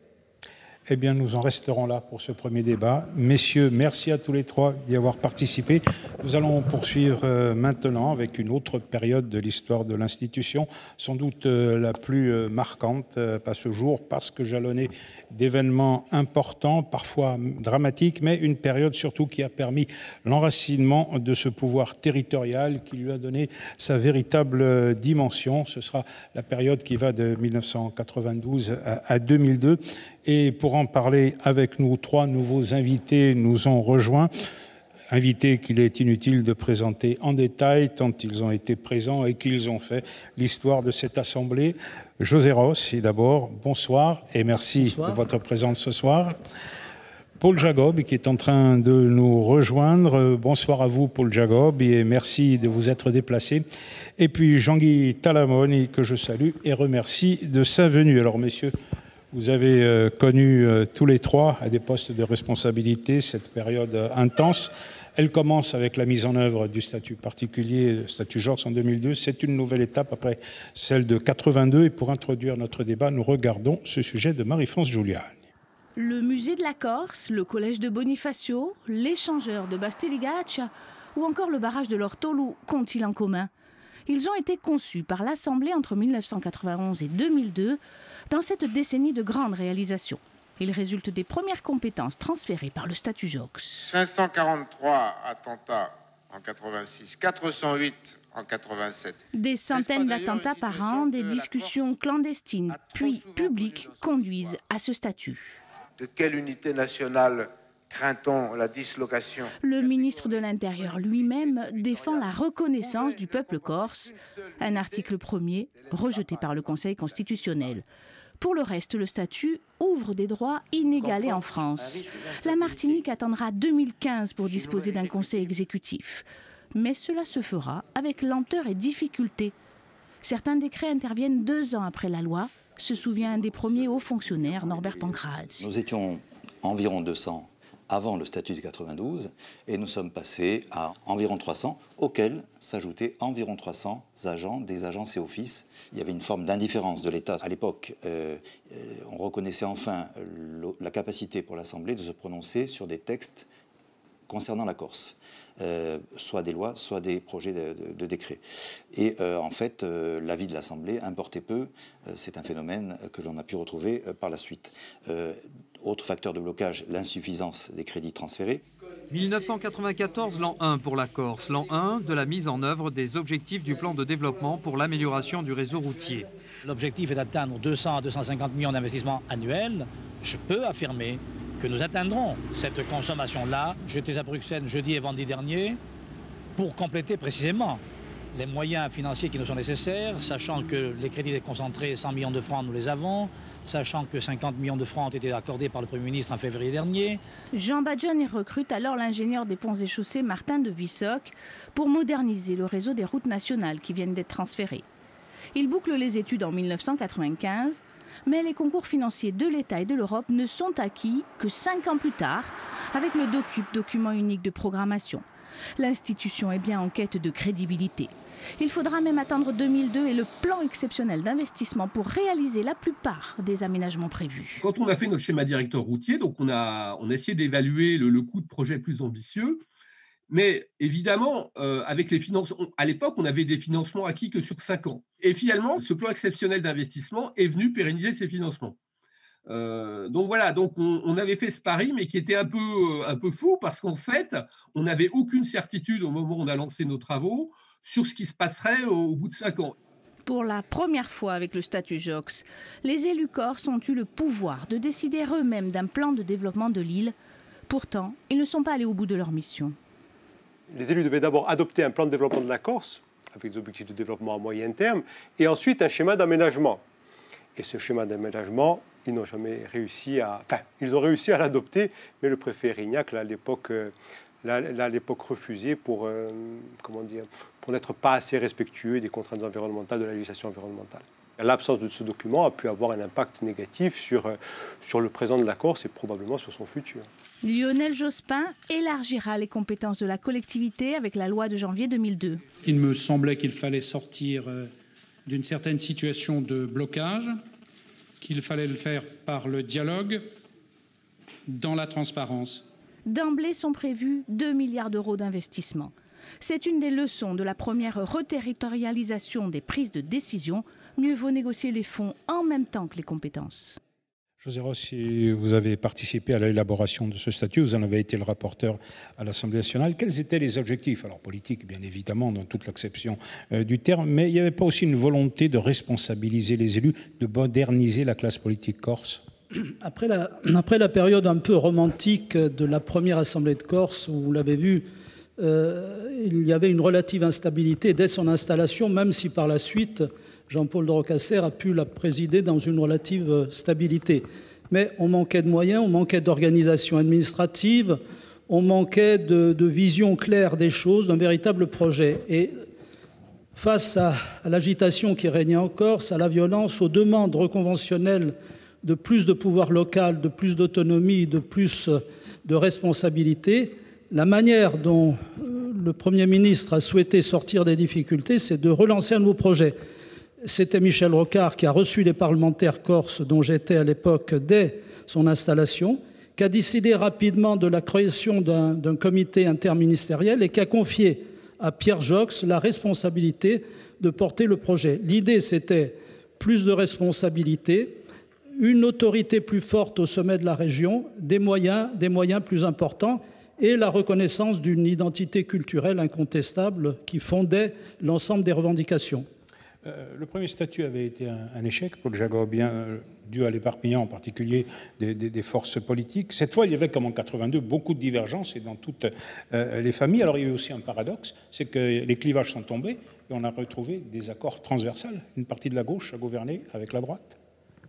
Eh bien, nous en resterons là pour ce premier débat. Messieurs, merci à tous les trois d'y avoir participé. Nous allons poursuivre euh, maintenant avec une autre période de l'histoire de l'institution, sans doute euh, la plus euh, marquante euh, à ce jour, parce que jalonnée d'événements importants, parfois dramatiques, mais une période surtout qui a permis l'enracinement de ce pouvoir territorial qui lui a donné sa véritable dimension. Ce sera la période qui va de mille neuf cent quatre-vingt-douze à, à deux mille deux. Et pour en parler avec nous, trois nouveaux invités nous ont rejoints. Invités qu'il est inutile de présenter en détail, tant ils ont été présents et qu'ils ont fait l'histoire de cette Assemblée. José Rossi, d'abord, bonsoir et merci bonsoir. de votre présence ce soir. Paul Jacob, qui est en train de nous rejoindre. Bonsoir à vous, Paul Jacob, et merci de vous être déplacé. Et puis Jean-Guy Talamoni, que je salue et remercie de sa venue. Alors, messieurs, vous avez euh, connu euh, tous les trois à des postes de responsabilité cette période euh, intense. Elle commence avec la mise en œuvre du statut particulier, le statut Georges en deux mille deux. C'est une nouvelle étape après celle de quatre-vingt-deux. Et pour introduire notre débat, nous regardons ce sujet de Marie-France Giuliani. Le musée de la Corse, le collège de Bonifacio, l'échangeur de Bastiligaccia ou encore le barrage de l'Ortolu qu'ont-ils en commun? Ils ont été conçus par l'Assemblée entre mille neuf cent quatre-vingt-onze et deux mille deux dans cette décennie de grandes réalisations. Ils résultent des premières compétences transférées par le statut Jox. cinq cent quarante-trois attentats en quatre-vingt-six, quatre cent huit en quatre-vingt-sept. Des centaines d'attentats par an, des discussions clandestines, puis publiques, conduisent à ce statut. De quelle unité nationale craint-on la dislocation? Le ministre de l'Intérieur lui-même défend la reconnaissance du peuple corse, un article premier rejeté par le Conseil constitutionnel. Pour le reste, le statut ouvre des droits inégalés en France. La Martinique attendra deux mille quinze pour disposer d'un conseil exécutif. Mais cela se fera avec lenteur et difficulté. Certains décrets interviennent deux ans après la loi, se souvient un des premiers hauts fonctionnaires, Norbert Pancraz. Nous étions environ deux cents avant le statut de quatre-vingt-douze, et nous sommes passés à environ trois cents, auxquels s'ajoutaient environ trois cents agents des agences et offices. Il y avait une forme d'indifférence de l'État. À l'époque, euh, on reconnaissait enfin la capacité pour l'Assemblée de se prononcer sur des textes concernant la Corse. Euh, soit des lois, soit des projets de, de, de décrets. Et euh, en fait, euh, l'avis de l'Assemblée importait peu. Euh, c'est un phénomène que l'on a pu retrouver euh, par la suite. Euh, autre facteur de blocage, l'insuffisance des crédits transférés. mille neuf cent quatre-vingt-quatorze, l'an un pour la Corse. L'an un de la mise en œuvre des objectifs du plan de développement pour l'amélioration du réseau routier. L'objectif est d'atteindre deux cents à deux cent cinquante millions d'investissements annuels. Je peux affirmer que nous atteindrons cette consommation-là. J'étais à Bruxelles jeudi et vendredi dernier pour compléter précisément les moyens financiers qui nous sont nécessaires, sachant que les crédits déconcentrés, cent millions de francs, nous les avons, sachant que cinquante millions de francs ont été accordés par le Premier ministre en février dernier. Jean Badjon y recrute alors l'ingénieur des ponts et chaussées Martin de Vissoc pour moderniser le réseau des routes nationales qui viennent d'être transférées. Il boucle les études en mille neuf cent quatre-vingt-quinze, mais les concours financiers de l'État et de l'Europe ne sont acquis que cinq ans plus tard avec le DOCUP, document unique de programmation. L'institution est bien en quête de crédibilité. Il faudra même attendre deux mille deux et le plan exceptionnel d'investissement pour réaliser la plupart des aménagements prévus. Quand on a fait notre schéma directeur routier, donc on a, on a essayé d'évaluer le, le coût de projets plus ambitieux. Mais évidemment, euh, avec les financements, à l'époque, on avait des financements acquis que sur cinq ans. Et finalement, ce plan exceptionnel d'investissement est venu pérenniser ces financements. Euh, donc voilà, donc on, on avait fait ce pari, mais qui était un peu, un peu fou, parce qu'en fait, on n'avait aucune certitude au moment où on a lancé nos travaux sur ce qui se passerait au, au bout de cinq ans. Pour la première fois avec le statut Joxe, les élus corses ont eu le pouvoir de décider eux-mêmes d'un plan de développement de l'île. Pourtant, ils ne sont pas allés au bout de leur mission. Les élus devaient d'abord adopter un plan de développement de la Corse, avec des objectifs de développement à moyen terme, et ensuite un schéma d'aménagement. Et ce schéma d'aménagement, ils n'ont jamais réussi à... Enfin, ils ont réussi à l'adopter, mais le préfet Rignac l'a à l'époque, l'a à l'époque refusé pour, euh, comment dire, pour n'être pas assez respectueux des contraintes environnementales, de la législation environnementale. L'absence de ce document a pu avoir un impact négatif sur, sur le présent de la Corse et probablement sur son futur. Lionel Jospin élargira les compétences de la collectivité avec la loi de janvier deux mille deux. Il me semblait qu'il fallait sortir d'une certaine situation de blocage, qu'il fallait le faire par le dialogue, dans la transparence. D'emblée sont prévus deux milliards d'euros d'investissement. C'est une des leçons de la première reterritorialisation des prises de décision. Mieux vaut négocier les fonds en même temps que les compétences. José Rossi, vous avez participé à l'élaboration de ce statut, vous en avez été le rapporteur à l'Assemblée nationale. Quels étaient les objectifs? Alors politiques, bien évidemment, dans toute l'acception euh, du terme, mais il n'y avait pas aussi une volonté de responsabiliser les élus, de moderniser la classe politique corse? Après la, après la période un peu romantique de la première Assemblée de Corse, où vous l'avez vu, euh, il y avait une relative instabilité dès son installation, même si par la suite... Jean-Paul de Rocasser a pu la présider dans une relative stabilité. Mais on manquait de moyens, on manquait d'organisation administrative, on manquait de, de vision claire des choses, d'un véritable projet. Et face à, à l'agitation qui régnait en Corse, à la violence, aux demandes reconventionnelles de plus de pouvoir local, de plus d'autonomie, de plus de responsabilité, la manière dont le Premier ministre a souhaité sortir des difficultés, c'est de relancer un nouveau projet. C'était Michel Rocard qui a reçu les parlementaires corses dont j'étais à l'époque dès son installation, qui a décidé rapidement de la création d'un d'un comité interministériel et qui a confié à Pierre Joxe la responsabilité de porter le projet. L'idée, c'était plus de responsabilité, une autorité plus forte au sommet de la région, des moyens, des moyens plus importants et la reconnaissance d'une identité culturelle incontestable qui fondait l'ensemble des revendications. Le premier statut avait été un, un échec pour le Jacobien, euh, dû à l'éparpillement en particulier des, des, des forces politiques. Cette fois, il y avait, comme en quatre-vingt-deux, beaucoup de divergences et dans toutes euh, les familles. Alors, il y a eu aussi un paradoxe, c'est que les clivages sont tombés et on a retrouvé des accords transversaux. Une partie de la gauche a gouverné avec la droite.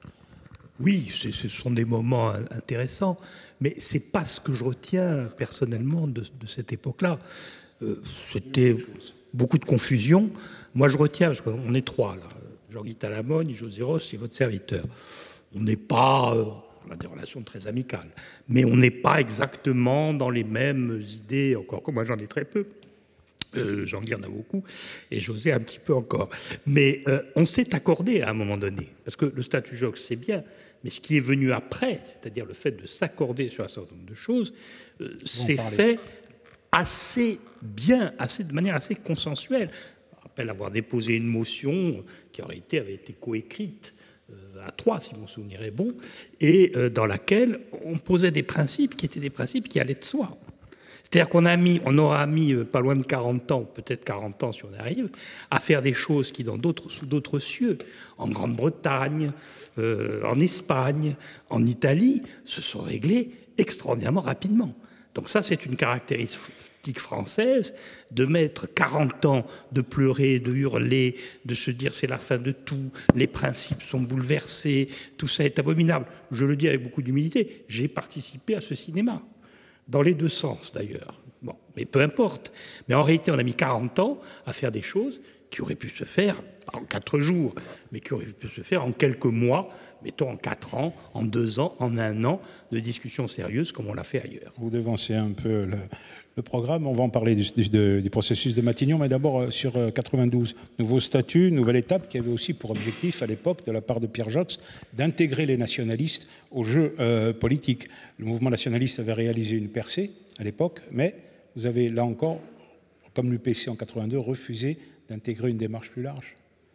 Oui, ce sont des moments intéressants, mais ce n'est pas ce que je retiens personnellement de, de cette époque-là. Euh, C'était beaucoup de confusion. Moi, je retiens, parce qu'on est trois, là, Jean-Guy Talamone, José Ross et votre serviteur. On n'est pas, euh, On a des relations très amicales. Mais on n'est pas exactement dans les mêmes idées, encore que moi j'en ai très peu. Euh, Jean-Guy en a beaucoup, et José un petit peu encore. Mais euh, on s'est accordé à un moment donné, parce que le statut Joxe, c'est bien, mais ce qui est venu après, c'est-à-dire le fait de s'accorder sur un certain nombre de choses, euh, c'est fait assez bien, assez, de manière assez consensuelle. Je rappelle avoir déposé une motion qui en réalité avait été coécrite euh, à trois, si mon souvenir est bon, et euh, dans laquelle on posait des principes qui étaient des principes qui allaient de soi. C'est-à-dire qu'on a mis, on aura mis pas loin de quarante ans, peut-être quarante ans si on arrive, à faire des choses qui, dans d'autres, sous d'autres cieux, en Grande-Bretagne, euh, en Espagne, en Italie, se sont réglées extraordinairement rapidement. Donc ça, c'est une caractéristique française, de mettre quarante ans, de pleurer, de hurler, de se dire c'est la fin de tout, les principes sont bouleversés, tout ça est abominable. Je le dis avec beaucoup d'humilité, j'ai participé à ce cinéma. Dans les deux sens, d'ailleurs. Bon, mais peu importe. Mais en réalité, on a mis quarante ans à faire des choses qui auraient pu se faire en quatre jours, mais qui auraient pu se faire en quelques mois, mettons en quatre ans, en deux ans, en un an, de discussions sérieuses comme on l'a fait ailleurs. Vous devancez un peu le, le programme. On va en parler du, du, du processus de Matignon, mais d'abord sur quatre-vingt-douze. Nouveau statut, nouvelle étape qui avait aussi pour objectif, à l'époque, de la part de Pierre Joxe, d'intégrer les nationalistes au jeu euh, politique. Le mouvement nationaliste avait réalisé une percée à l'époque, mais vous avez là encore, comme l'U P C en quatre-vingt-deux, refusé d'intégrer une démarche plus large.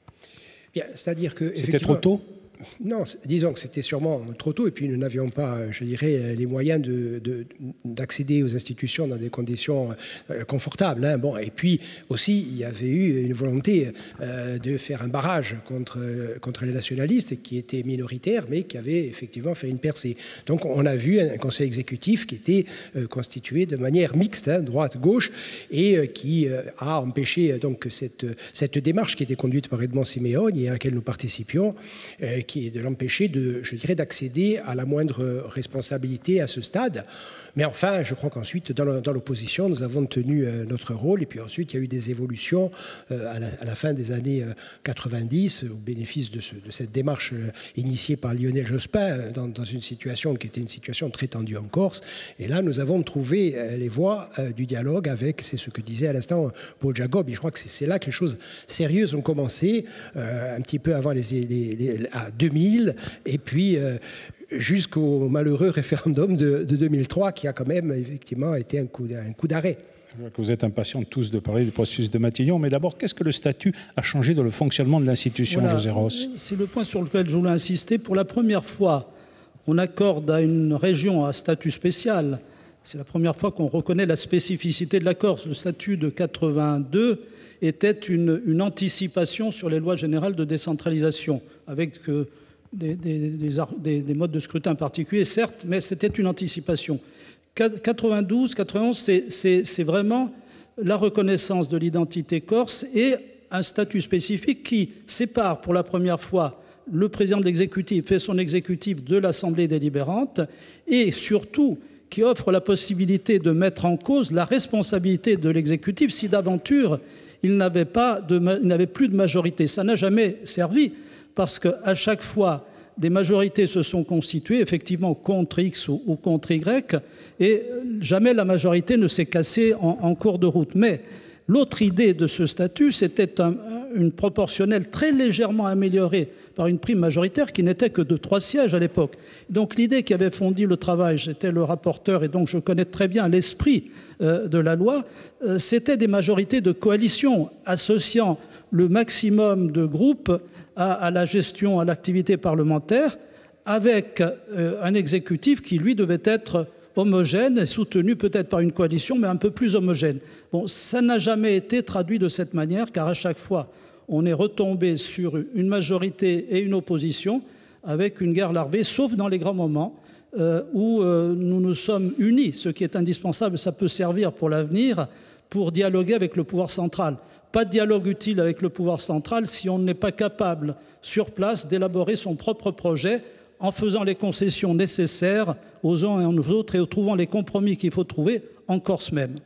Bien, c'est-à-dire que c'était trop tôt. Non, disons que c'était sûrement trop tôt, et puis nous n'avions pas, je dirais, les moyens de, de, d'accéder aux institutions dans des conditions euh, confortables. Hein. Bon, et puis aussi, il y avait eu une volonté euh, de faire un barrage contre, euh, contre les nationalistes, qui étaient minoritaires, mais qui avaient effectivement fait une percée. Donc on a vu un conseil exécutif qui était euh, constitué de manière mixte, hein, droite-gauche, et euh, qui euh, a empêché donc cette, cette démarche qui était conduite par Edmond Siméon et à laquelle nous participions, euh, qui est de l'empêcher de, je dirais, d'accéder à la moindre responsabilité à ce stade. Mais enfin, je crois qu'ensuite, dans l'opposition, nous avons tenu notre rôle. Et puis ensuite, il y a eu des évolutions à la, à la fin des années quatre-vingt-dix, au bénéfice de, ce, de cette démarche initiée par Lionel Jospin, dans, dans une situation qui était une situation très tendue en Corse. Et là, nous avons trouvé les voies du dialogue avec, c'est ce que disait à l'instant Paul Jacob. Et je crois que c'est là que les choses sérieuses ont commencé, euh, un petit peu avant les, les, les, à deux mille, et puis euh, jusqu'au malheureux référendum de, de deux mille trois, qui a quand même effectivement été un coup, un coup d'arrêt. Je vois que vous êtes impatients tous de parler du processus de Matignon, mais d'abord, qu'est-ce que le statut a changé dans le fonctionnement de l'institution, voilà, José Ross? C'est le point sur lequel je voulais insister. Pour la première fois, on accorde à une région un statut spécial. C'est la première fois qu'on reconnaît la spécificité de la Corse. Le statut de quatre-vingt-deux était une, une anticipation sur les lois générales de décentralisation, avec euh, des, des, des, des modes de scrutin particuliers, certes, mais c'était une anticipation. quatre-vingt-douze, quatre-vingt-onze, c'est vraiment la reconnaissance de l'identité corse et un statut spécifique qui sépare pour la première fois le président de l'exécutif et son exécutif de l'Assemblée délibérante, et surtout qui offre la possibilité de mettre en cause la responsabilité de l'exécutif si d'aventure il n'avait pas de, il n'avait plus de majorité. Ça n'a jamais servi, parce qu'à chaque fois, des majorités se sont constituées, effectivement, contre X ou, ou contre Y, et jamais la majorité ne s'est cassée en, en cours de route. Mais l'autre idée de ce statut, c'était un, une proportionnelle très légèrement améliorée par une prime majoritaire qui n'était que de trois sièges à l'époque. Donc l'idée qui avait fondé le travail, j'étais le rapporteur et donc je connais très bien l'esprit euh, de la loi, euh, c'était des majorités de coalition associant le maximum de groupes à, à la gestion, à l'activité parlementaire, avec euh, un exécutif qui, lui, devait être homogène et soutenu peut-être par une coalition, mais un peu plus homogène. Bon, ça n'a jamais été traduit de cette manière, car à chaque fois, on est retombé sur une majorité et une opposition avec une guerre larvée, sauf dans les grands moments euh, où euh, nous nous sommes unis. Ce qui est indispensable, ça peut servir pour l'avenir, pour dialoguer avec le pouvoir central. Pas de dialogue utile avec le pouvoir central si on n'est pas capable, sur place, d'élaborer son propre projet en faisant les concessions nécessaires aux uns et aux autres et en trouvant les compromis qu'il faut trouver en Corse même.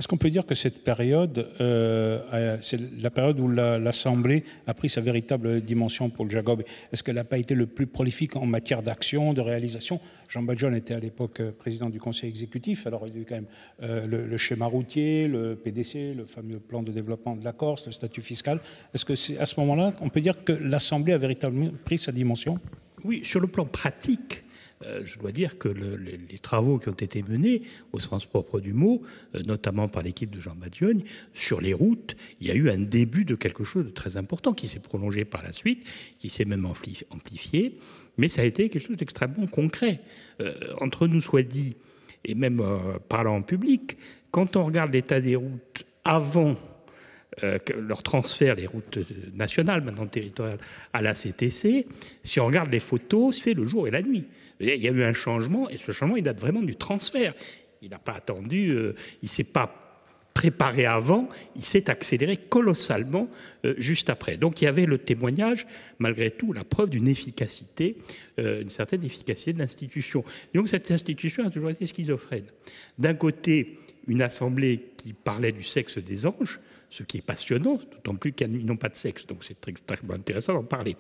Est-ce qu'on peut dire que cette période, euh, c'est la période où la, l'Assemblée a pris sa véritable dimension pour le Jacob? Est-ce qu'elle n'a pas été le plus prolifique en matière d'action, de réalisation? Jean Badjon était à l'époque président du Conseil exécutif, alors il y a eu quand même euh, le, le schéma routier, le P D C, le fameux plan de développement de la Corse, le statut fiscal. Est-ce que c'est à ce moment-là, on peut dire que l'Assemblée a véritablement pris sa dimension? Oui, sur le plan pratique, euh, je dois dire que le, le, les travaux qui ont été menés, au sens propre du mot, euh, notamment par l'équipe de Jean Badjon, sur les routes, il y a eu un début de quelque chose de très important qui s'est prolongé par la suite, qui s'est même amplifié, mais ça a été quelque chose d'extrêmement concret. Euh, entre nous soit dit, et même euh, parlant en public, quand on regarde l'état des routes avant Euh, leur transfert, les routes nationales, maintenant territoriales, à la C T C, si on regarde les photos, c'est le jour et la nuit. Il y a eu un changement, et ce changement, il date vraiment du transfert. Il n'a pas attendu, euh, il ne s'est pas préparé avant, il s'est accéléré colossalement euh, juste après. Donc il y avait le témoignage, malgré tout, la preuve d'une efficacité, euh, une certaine efficacité de l'institution. Donc cette institution a toujours été schizophrène. D'un côté, une assemblée qui parlait du sexe des anges, ce qui est passionnant, d'autant plus qu'ils n'ont pas de sexe, donc c'est extrêmement intéressant d'en parler.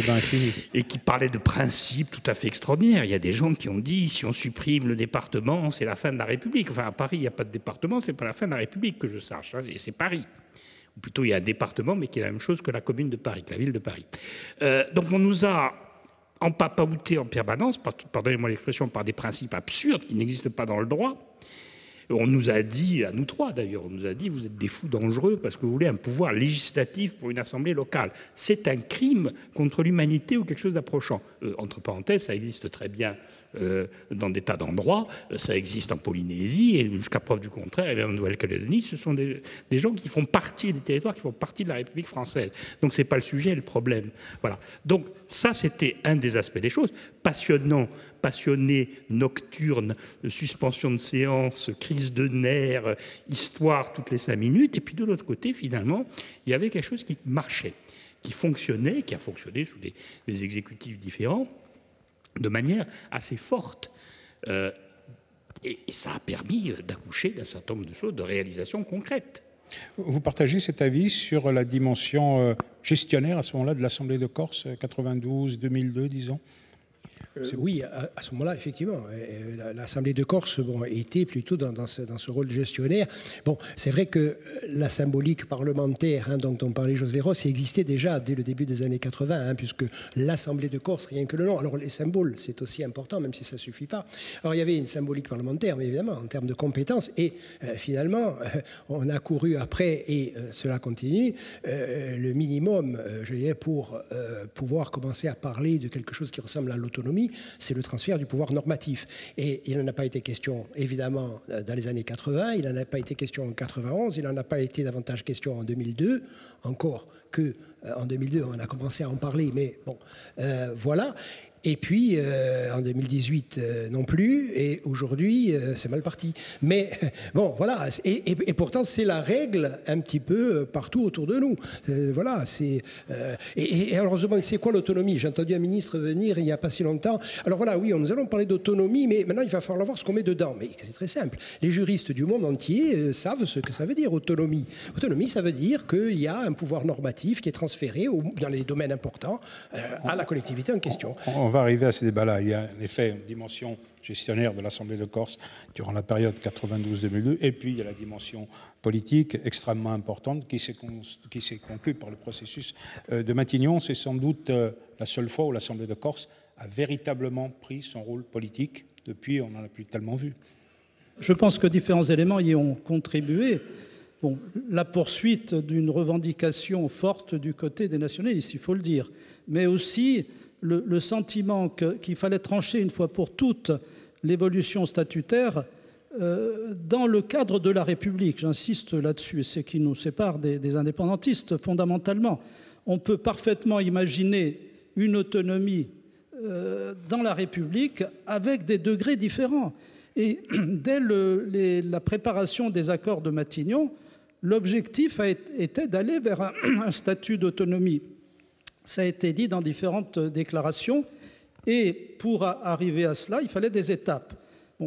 Et qui parlait de principes tout à fait extraordinaires. Il y a des gens qui ont dit, si on supprime le département, c'est la fin de la République. Enfin, à Paris, il n'y a pas de département, c'est pas la fin de la République, que je sache, hein, et c'est Paris. Ou plutôt, il y a un département, mais qui est la même chose que la commune de Paris, que la ville de Paris. Euh, donc on nous a empapaoutés en permanence, pardonnez-moi l'expression, par des principes absurdes qui n'existent pas dans le droit. On nous a dit, à nous trois d'ailleurs, on nous a dit, vous êtes des fous dangereux parce que vous voulez un pouvoir législatif pour une assemblée locale. C'est un crime contre l'humanité ou quelque chose d'approchant. Euh, entre parenthèses, ça existe très bien euh, dans des tas d'endroits, ça existe en Polynésie, et jusqu'à preuve du contraire, et en Nouvelle-Calédonie, ce sont des, des gens qui font partie des territoires, qui font partie de la République française. Donc c'est pas le sujet, le problème. Voilà. Donc ça, c'était un des aspects des choses. Passionnant, passionné, nocturne, suspension de séance, crise de nerfs, histoire toutes les cinq minutes. Et puis de l'autre côté, finalement, il y avait quelque chose qui marchait, qui fonctionnait, qui a fonctionné sous des, des exécutifs différents, de manière assez forte. Euh, et, et ça a permis d'accoucher d'un certain nombre de choses, de réalisations concrètes. Vous partagez cet avis sur la dimension gestionnaire à ce moment-là de l'Assemblée de Corse, quatre-vingt-douze deux mille deux, disons? Euh, oui, à, à ce moment-là, effectivement, l'Assemblée de Corse bon, était plutôt dans, dans, ce, dans ce rôle gestionnaire. Bon, c'est vrai que la symbolique parlementaire, hein, dont on parlait José Ross, existait déjà dès le début des années quatre-vingts, hein, puisque l'Assemblée de Corse, rien que le nom. Alors les symboles, c'est aussi important, même si ça ne suffit pas. Alors il y avait une symbolique parlementaire, mais évidemment, en termes de compétences. Et euh, finalement, euh, on a couru après, et euh, cela continue, euh, le minimum, euh, je dirais, pour euh, pouvoir commencer à parler de quelque chose qui ressemble à l'autonomie, c'est le transfert du pouvoir normatif. Et il n'en a pas été question, évidemment, dans les années quatre-vingts, il n'en a pas été question en quatre-vingt-onze, il n'en a pas été davantage question en deux mille deux, encore que euh, en deux mille deux, on a commencé à en parler, mais bon, euh, voilà. Et puis, euh, en deux mille dix-huit, euh, non plus, et aujourd'hui, euh, c'est mal parti. Mais bon, voilà, et, et, et pourtant, c'est la règle un petit peu partout autour de nous. Euh, voilà, c'est... Euh, et, et alors, je me demande, c'est quoi l'autonomie? J'ai entendu un ministre venir il n'y a pas si longtemps. Alors voilà, oui, nous allons parler d'autonomie, mais maintenant, il va falloir voir ce qu'on met dedans. Mais c'est très simple. Les juristes du monde entier euh, savent ce que ça veut dire, autonomie. Autonomie, ça veut dire qu'il y a un pouvoir normatif qui est transféré au, dans les domaines importants euh, à la collectivité en question. On va arriver à ce débat-là. Il y a en effet une dimension gestionnaire de l'Assemblée de Corse durant la période quatre-vingt-douze deux mille deux, et puis il y a la dimension politique extrêmement importante qui s'est, con... qui s'est conclue par le processus de Matignon. C'est sans doute la seule fois où l'Assemblée de Corse a véritablement pris son rôle politique. Depuis, on n'en a plus tellement vu. Je pense que différents éléments y ont contribué. Bon, la poursuite d'une revendication forte du côté des nationalistes, il faut le dire, mais aussi Le, le sentiment que, qu'il fallait trancher une fois pour toutes l'évolution statutaire euh, dans le cadre de la République. J'insiste là-dessus, et c'est ce qui nous sépare des, des indépendantistes fondamentalement. On peut parfaitement imaginer une autonomie euh, dans la République avec des degrés différents. Et dès le, les, la préparation des accords de Matignon, l'objectif a été, était d'aller vers un, un statut d'autonomie. Ça a été dit dans différentes déclarations. Et pour arriver à cela, il fallait des étapes. Bon,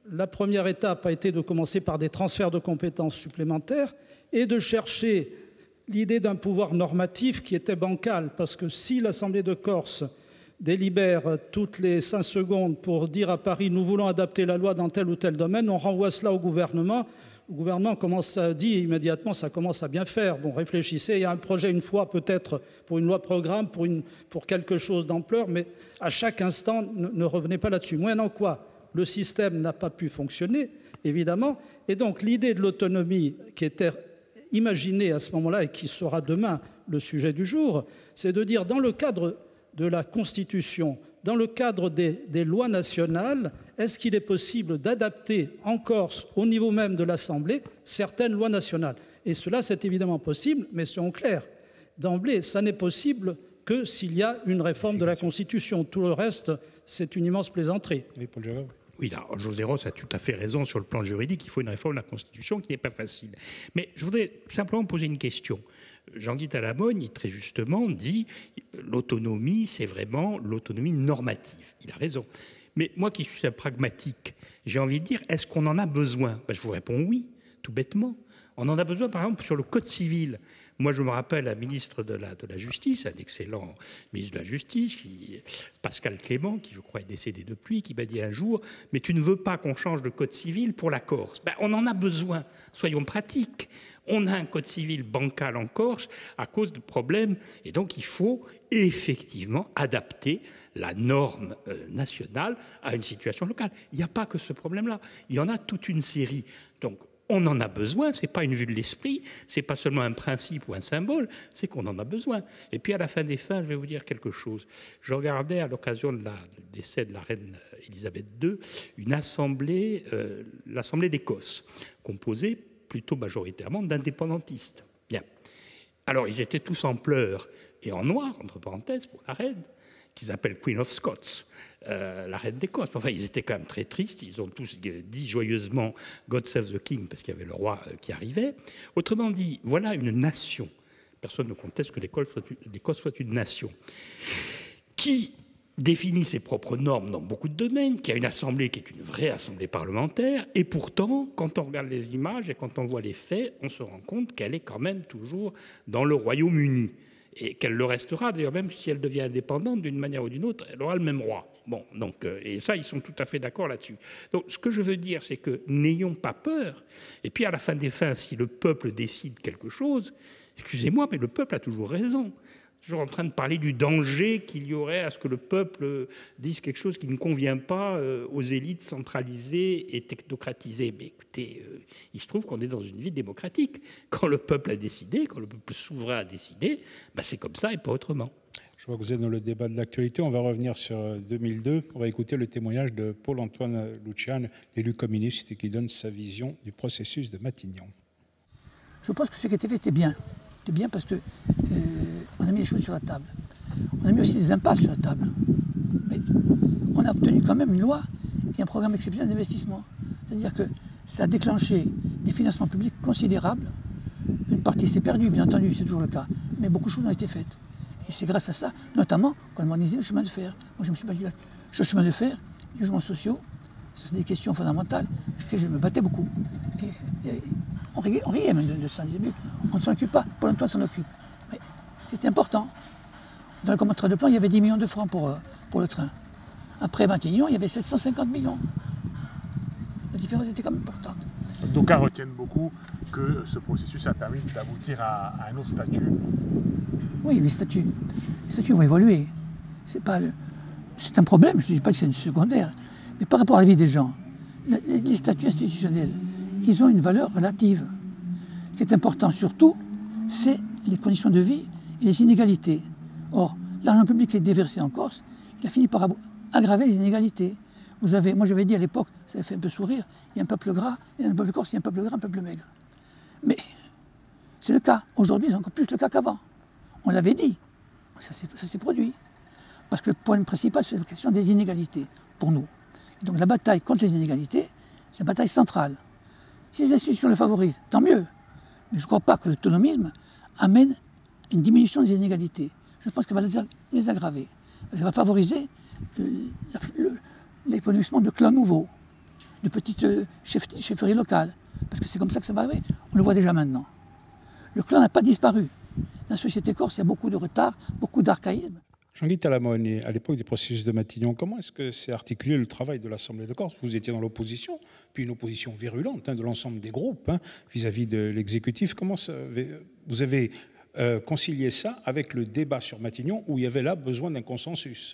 la première étape a été de commencer par des transferts de compétences supplémentaires et de chercher l'idée d'un pouvoir normatif qui était bancal, parce que si l'Assemblée de Corse délibère toutes les cinq secondes pour dire à Paris « nous voulons adapter la loi dans tel ou tel domaine », on renvoie cela au gouvernement. Le gouvernement commence à dire immédiatement, ça commence à bien faire. Bon, réfléchissez, il y a un projet une fois peut-être pour une loi programme, pour, une, pour quelque chose d'ampleur, mais à chaque instant, ne, ne revenez pas là-dessus. Moyennant quoi, le système n'a pas pu fonctionner, évidemment, et donc l'idée de l'autonomie qui était imaginée à ce moment-là et qui sera demain le sujet du jour, c'est de dire dans le cadre de la Constitution, dans le cadre des, des lois nationales, est-ce qu'il est possible d'adapter en Corse, au niveau même de l'Assemblée, certaines lois nationales? Et cela, c'est évidemment possible, mais soyons clairs. D'emblée, ça n'est possible que s'il y a une réforme de la Constitution. Tout le reste, c'est une immense plaisanterie. Oui, là, José Ross a tout à fait raison sur le plan juridique. Il faut une réforme de la Constitution qui n'est pas facile. Mais je voudrais simplement poser une question. Jean-Guy Talamogne, très justement, dit l'autonomie, c'est vraiment l'autonomie normative. Il a raison. Mais moi qui suis un pragmatique, j'ai envie de dire, est-ce qu'on en a besoin? Ben, je vous réponds oui, tout bêtement. On en a besoin, par exemple, sur le Code civil. Moi, je me rappelle un ministre de la, de la Justice, un excellent ministre de la Justice, qui, Pascal Clément, qui je crois est décédé depuis, qui m'a dit un jour « Mais tu ne veux pas qu'on change de Code civil pour la Corse ?» Ben, on en a besoin, soyons pratiques. On a un code civil bancal en Corse à cause de problèmes. Et donc, il faut effectivement adapter la norme euh, nationale à une situation locale. Il n'y a pas que ce problème-là. Il y en a toute une série. Donc, on en a besoin. Ce n'est pas une vue de l'esprit. Ce n'est pas seulement un principe ou un symbole. C'est qu'on en a besoin. Et puis, à la fin des fins, je vais vous dire quelque chose. Je regardais, à l'occasion de la, du décès de la reine Élisabeth deux, une assemblée, euh, l'Assemblée d'Écosse, composée plutôt majoritairement d'indépendantistes. Bien. Alors, ils étaient tous en pleurs et en noir, entre parenthèses, pour la reine, qu'ils appellent Queen of Scots, euh, la reine d'Écosse. Enfin, ils étaient quand même très tristes. Ils ont tous dit joyeusement « God save the King » parce qu'il y avait le roi qui arrivait. Autrement dit, voilà une nation. Personne ne conteste que l'Écosse soit, soit une nation qui définit ses propres normes dans beaucoup de domaines, qui a une assemblée qui est une vraie assemblée parlementaire, et pourtant, quand on regarde les images et quand on voit les faits, on se rend compte qu'elle est quand même toujours dans le Royaume-Uni, et qu'elle le restera, d'ailleurs même si elle devient indépendante d'une manière ou d'une autre, elle aura le même roi. Bon, donc, euh, et ça, ils sont tout à fait d'accord là-dessus. Donc, ce que je veux dire, c'est que n'ayons pas peur, et puis à la fin des fins, si le peuple décide quelque chose, excusez-moi, mais le peuple a toujours raison. Toujours en train de parler du danger qu'il y aurait à ce que le peuple dise quelque chose qui ne convient pas aux élites centralisées et technocratisées. Mais écoutez, euh, il se trouve qu'on est dans une vie démocratique. Quand le peuple a décidé, quand le peuple souverain a décidé, ben c'est comme ça et pas autrement. Je vois que vous êtes dans le débat de l'actualité. On va revenir sur deux mille deux. On va écouter le témoignage de Paul-Antoine Lucian, élu communiste, qui donne sa vision du processus de Matignon. Je pense que ce qui a été fait était bien. C'était bien parce que euh, on a mis les choses sur la table. On a mis aussi des impasses sur la table. Mais on a obtenu quand même une loi et un programme exceptionnel d'investissement. C'est-à-dire que ça a déclenché des financements publics considérables. Une partie s'est perdue, bien entendu, c'est toujours le cas. Mais beaucoup de choses ont été faites. Et c'est grâce à ça, notamment, qu'on a modernisé le chemin de fer. Moi, je me suis battu là. Sur le chemin de fer, les logements sociaux, ce sont des questions fondamentales sur lesquelles je me battais beaucoup. Et, et, on, riait, on riait même de, de ça. On disait, mais on ne s'en occupe pas, Paul Antoine s'en occupe. Mais c'était important. Dans le commentaire de plan, il y avait dix millions de francs pour, pour le train. Après Matignon, il y avait sept cent cinquante millions. La différence était quand même importante. D'aucuns retiennent beaucoup que ce processus a permis d'aboutir à, à un autre statut. Oui, les statuts, les statuts vont évoluer. C'est pas le, c'est un problème, je ne dis pas que c'est une secondaire. Mais par rapport à la vie des gens, les, les statuts institutionnels, ils ont une valeur relative. Ce qui est important surtout, c'est les conditions de vie et les inégalités. Or, l'argent public qui est déversé en Corse, il a fini par aggraver les inégalités. Vous avez, moi j'avais dit à l'époque, ça fait un peu sourire, il y a un peuple gras, il y a un peuple corse, il y a un peuple gras, un peuple maigre. Mais c'est le cas. Aujourd'hui, c'est encore plus le cas qu'avant. On l'avait dit. Ça s'est produit. Parce que le point principal, c'est la question des inégalités, pour nous. Et donc la bataille contre les inégalités, c'est la bataille centrale. Si les institutions le favorisent, tant mieux. Mais je ne crois pas que l'autonomisme amène une diminution des inégalités. Je pense qu'elle va les, les aggraver. Elle va favoriser l'épanouissement de clans nouveaux. de petites euh, chef, chefferies locales. Parce que c'est comme ça que ça va arriver. On le voit déjà maintenant. Le clan n'a pas disparu. Dans la société corse, il y a beaucoup de retard, beaucoup d'archaïsme. Jean-Guy Talamone, à l'époque du processus de Matignon, comment est-ce que s'est articulé le travail de l'Assemblée de Corse? Vous étiez dans l'opposition, puis une opposition virulente hein, de l'ensemble des groupes hein, vis-à-vis de l'exécutif. Comment ça, vous avez euh, concilié ça avec le débat sur Matignon, où il y avait là besoin d'un consensus?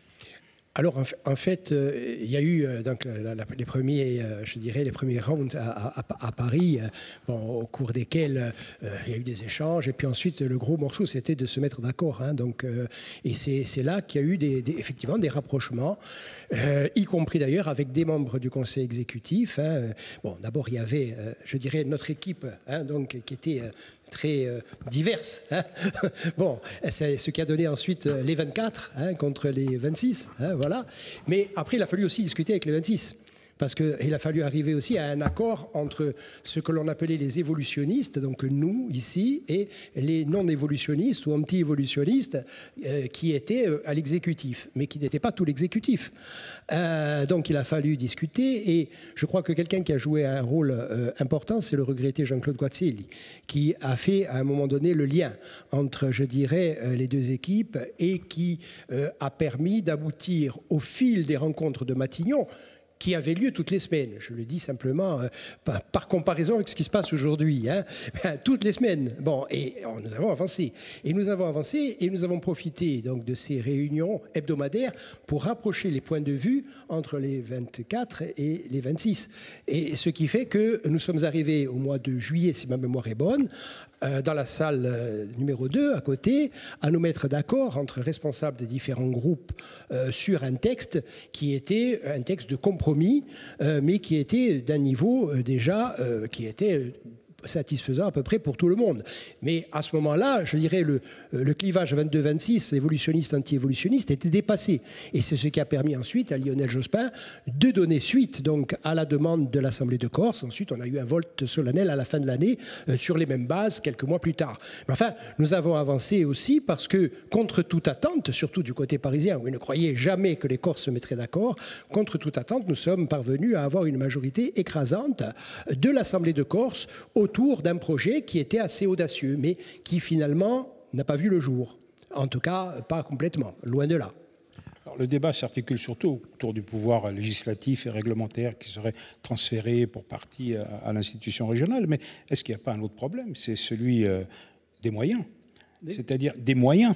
Alors en fait, euh, il y a eu euh, donc, la, la, les premiers, euh, je dirais, les premiers rounds à, à, à Paris, euh, bon, au cours desquels euh, il y a eu des échanges, et puis ensuite le gros morceau, c'était de se mettre d'accord. Hein, donc, euh, et c'est là qu'il y a eu des, des, effectivement des rapprochements, euh, y compris d'ailleurs avec des membres du Conseil exécutif. Hein. Bon, d'abord il y avait, euh, je dirais, notre équipe, hein, donc qui était euh, très euh, diverse. Hein. Bon, c'est ce qui a donné ensuite les vingt-quatre hein, contre les vingt-six. Hein, voilà. Mais après, il a fallu aussi discuter avec les vingt-six. Parce qu'il a fallu arriver aussi à un accord entre ce que l'on appelait les évolutionnistes, donc nous, ici, et les non-évolutionnistes ou anti-évolutionnistes euh, qui étaient euh, à l'exécutif, mais qui n'étaient pas tout l'exécutif. Euh, donc il a fallu discuter, et je crois que quelqu'un qui a joué un rôle euh, important, c'est le regretté Jean-Claude Guazzelli, qui a fait à un moment donné le lien entre, je dirais, euh, les deux équipes, et qui euh, a permis d'aboutir au fil des rencontres de Matignon, qui avait lieu toutes les semaines. Je le dis simplement euh, par, par comparaison avec ce qui se passe aujourd'hui. Hein. Ben, toutes les semaines. Bon, et oh, nous avons avancé. Et nous avons avancé et nous avons profité donc de ces réunions hebdomadaires pour rapprocher les points de vue entre les vingt-quatre et les vingt-six. Et ce qui fait que nous sommes arrivés au mois de juillet, si ma mémoire est bonne, euh, dans la salle euh, numéro deux, à côté, à nous mettre d'accord entre responsables des différents groupes euh, sur un texte qui était un texte de compromis, euh, mais qui était d'un niveau euh, déjà, euh, qui était euh, satisfaisant à peu près pour tout le monde. Mais à ce moment-là, je dirais, le, le clivage vingt-deux vingt-six, évolutionniste, anti-évolutionniste, était dépassé. Et c'est ce qui a permis ensuite à Lionel Jospin de donner suite donc, à la demande de l'Assemblée de Corse. Ensuite, on a eu un vote solennel à la fin de l'année euh, sur les mêmes bases, quelques mois plus tard. Mais enfin, nous avons avancé aussi parce que, contre toute attente, surtout du côté parisien, où ils ne croyaient jamais que les Corses se mettraient d'accord, contre toute attente, nous sommes parvenus à avoir une majorité écrasante de l'Assemblée de Corse autour d'un projet qui était assez audacieux, mais qui finalement n'a pas vu le jour. En tout cas, pas complètement, loin de là. Alors, le débat s'articule surtout autour du pouvoir législatif et réglementaire qui serait transféré pour partie à, à l'institution régionale. Mais est-ce qu'il n'y a pas un autre problème? C'est celui euh, des moyens. C'est-à-dire des moyens.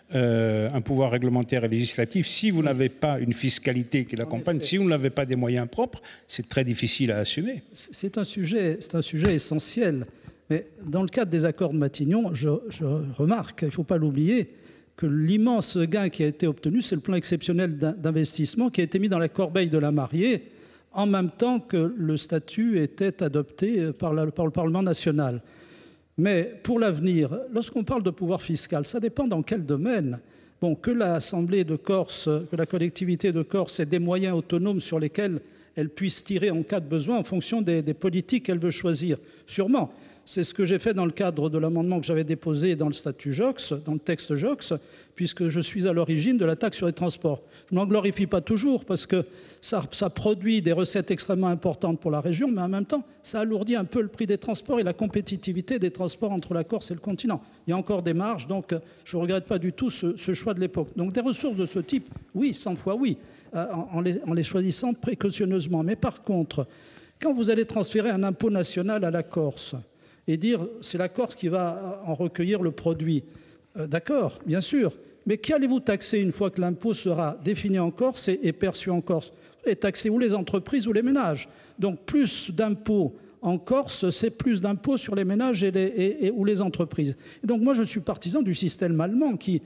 Euh, un pouvoir réglementaire et législatif, si vous n'avez pas une fiscalité qui l'accompagne, si vous n'avez pas des moyens propres, c'est très difficile à assumer. C'est un sujet, c'est un sujet essentiel. Mais dans le cadre des accords de Matignon, je, je remarque, il ne faut pas l'oublier, que l'immense gain qui a été obtenu, c'est le plan exceptionnel d'investissement qui a été mis dans la corbeille de la mariée en même temps que le statut était adopté par, la, par le Parlement national. Mais pour l'avenir, lorsqu'on parle de pouvoir fiscal, ça dépend dans quel domaine. Bon, que l'Assemblée de Corse, que la collectivité de Corse ait des moyens autonomes sur lesquels elle puisse tirer en cas de besoin en fonction des, des politiques qu'elle veut choisir. Sûrement. C'est ce que j'ai fait dans le cadre de l'amendement que j'avais déposé dans le statut Joxe, dans le texte Joxe, puisque je suis à l'origine de la taxe sur les transports. Je ne m'en glorifie pas toujours parce que ça, ça produit des recettes extrêmement importantes pour la région, mais en même temps, ça alourdit un peu le prix des transports et la compétitivité des transports entre la Corse et le continent. Il y a encore des marges, donc je ne regrette pas du tout ce, ce choix de l'époque. Donc des ressources de ce type, oui, cent fois oui, euh, en, en, les, en les choisissant précautionneusement. Mais par contre, quand vous allez transférer un impôt national à la Corse, et dire c'est la Corse qui va en recueillir le produit. Euh, D'accord, bien sûr. Mais qui allez-vous taxer une fois que l'impôt sera défini en Corse et, et perçu en Corse? Et taxer ou les entreprises ou les ménages. Donc plus d'impôts en Corse, c'est plus d'impôts sur les ménages et les, et, et, ou les entreprises. Et donc moi je suis partisan du système allemand qui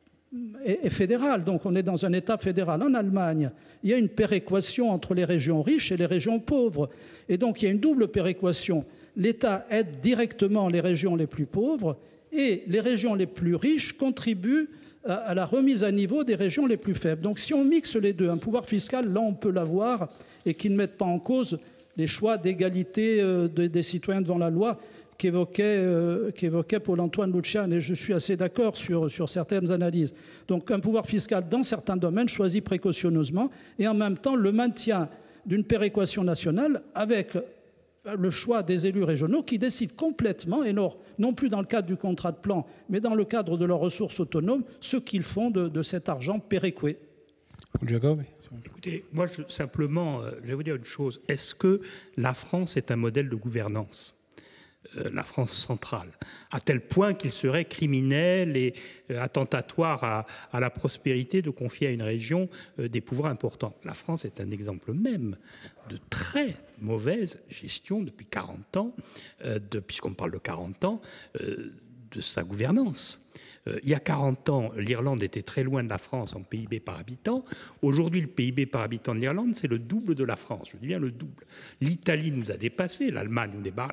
est, est fédéral. Donc on est dans un État fédéral. En Allemagne, il y a une péréquation entre les régions riches et les régions pauvres. Et donc il y a une double péréquation. L'État aide directement les régions les plus pauvres et les régions les plus riches contribuent à la remise à niveau des régions les plus faibles. Donc si on mixe les deux, un pouvoir fiscal, là on peut l'avoir et qui ne mette pas en cause les choix d'égalité euh, de, des citoyens devant la loi qu'évoquait, euh, qu'évoquait Paul-Antoine Lucian. Et je suis assez d'accord sur, sur certaines analyses. Donc un pouvoir fiscal dans certains domaines choisi précautionneusement et en même temps le maintien d'une péréquation nationale avec le choix des élus régionaux qui décident complètement, et non, non plus dans le cadre du contrat de plan, mais dans le cadre de leurs ressources autonomes, ce qu'ils font de, de cet argent péréqué. Jacob. Écoutez, moi, je, simplement, euh, je vais vous dire une chose. Est-ce que la France est un modèle de gouvernance ? Euh, la France centrale, à tel point qu'il serait criminel et euh, attentatoire à, à la prospérité de confier à une région euh, des pouvoirs importants. La France est un exemple même de très mauvaise gestion depuis quarante ans, euh, de, puisqu'on parle de quarante ans, euh, de sa gouvernance. Euh, il y a quarante ans, l'Irlande était très loin de la France en P I B par habitant. Aujourd'hui, le P I B par habitant de l'Irlande, c'est le double de la France. Je dis bien le double. L'Italie nous a dépassés, l'Allemagne nous débarque,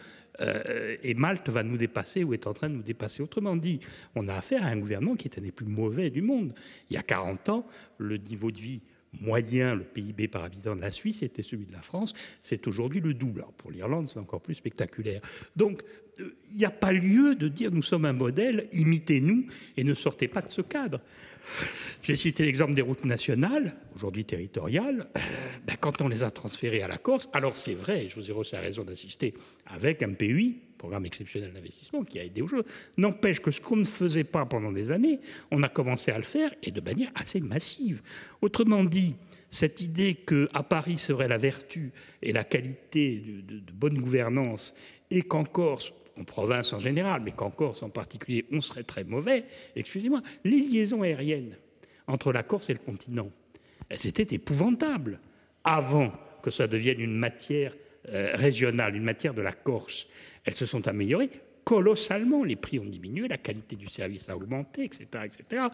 euh, et Malte va nous dépasser ou est en train de nous dépasser. Autrement dit, on a affaire à un gouvernement qui est un des plus mauvais du monde. Il y a quarante ans, le niveau de vie moyen, le P I B par habitant de la Suisse, était celui de la France. C'est aujourd'hui le double. Alors pour l'Irlande, c'est encore plus spectaculaire. Donc, il euh, n'y a pas lieu de dire nous sommes un modèle, imitez-nous et ne sortez pas de ce cadre. J'ai cité l'exemple des routes nationales, aujourd'hui territoriales. Euh, ben, quand on les a transférées à la Corse, alors c'est vrai, José Rossi a raison d'insister, avec un P U I, programme exceptionnel d'investissement, qui a aidé aux choses. N'empêche que ce qu'on ne faisait pas pendant des années, on a commencé à le faire, et de manière assez massive. Autrement dit, cette idée qu'à Paris serait la vertu et la qualité de, de, de bonne gouvernance, et qu'en Corse, en province en général, mais qu'en Corse en particulier, on serait très mauvais, excusez-moi, les liaisons aériennes entre la Corse et le continent, c'était épouvantable avant que ça devienne une matière euh, régionale, une matière de la Corse. Elles se sont améliorées colossalement, les prix ont diminué, la qualité du service a augmenté, et cetera, et cetera.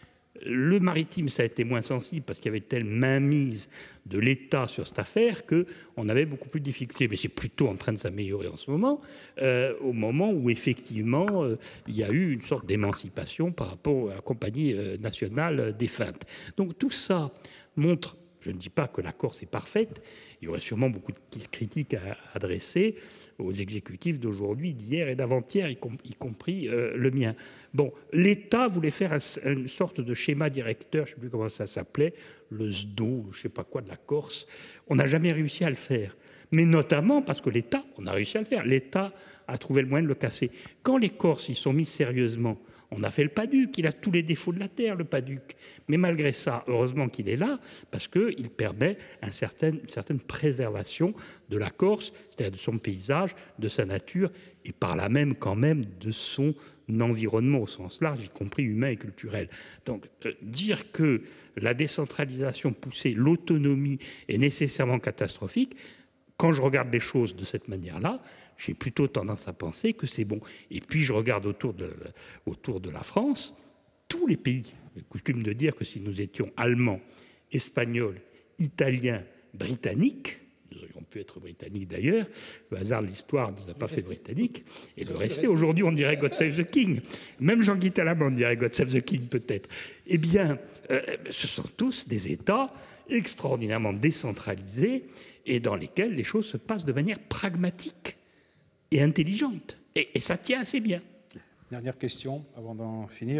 Le maritime, ça a été moins sensible parce qu'il y avait telle mainmise de l'État sur cette affaire qu'on avait beaucoup plus de difficultés. Mais c'est plutôt en train de s'améliorer en ce moment, euh, au moment où effectivement euh, il y a eu une sorte d'émancipation par rapport à la compagnie euh, nationale défunte. Donc tout ça montre, je ne dis pas que la Corse est parfaite, il y aurait sûrement beaucoup de critiques à adresser aux exécutifs d'aujourd'hui, d'hier et d'avant-hier, y, com y compris euh, le mien. Bon, l'État voulait faire un, une sorte de schéma directeur, je ne sais plus comment ça s'appelait, le S D O, je ne sais pas quoi, de la Corse. On n'a jamais réussi à le faire. Mais notamment parce que l'État, on a réussi à le faire, l'État a trouvé le moyen de le casser. Quand les Corses y sont mis sérieusement, on a fait le PADUC, il a tous les défauts de la terre, le PADUC. Mais malgré ça, heureusement qu'il est là, parce qu'il permet un certain, une certaine préservation de la Corse, c'est-à-dire de son paysage, de sa nature, et par là même, quand même, de son environnement au sens large, y compris humain et culturel. Donc, euh, dire que la décentralisation poussée, l'autonomie est nécessairement catastrophique, quand je regarde les choses de cette manière-là, j'ai plutôt tendance à penser que c'est bon. Et puis, je regarde autour de, autour de la France, tous les pays. J'ai coutume de dire que si nous étions allemands, espagnols, italiens, britanniques, nous aurions pu être britanniques d'ailleurs, le hasard de l'histoire ne nous a pas fait britanniques, et le rester, aujourd'hui, on dirait God Save the King. Même Jean-Guy Talleyrand dirait God Save the King, peut-être. Eh bien, euh, ce sont tous des États extraordinairement décentralisés et dans lesquels les choses se passent de manière pragmatique et intelligente. Et, et ça tient assez bien. Dernière question, avant d'en finir.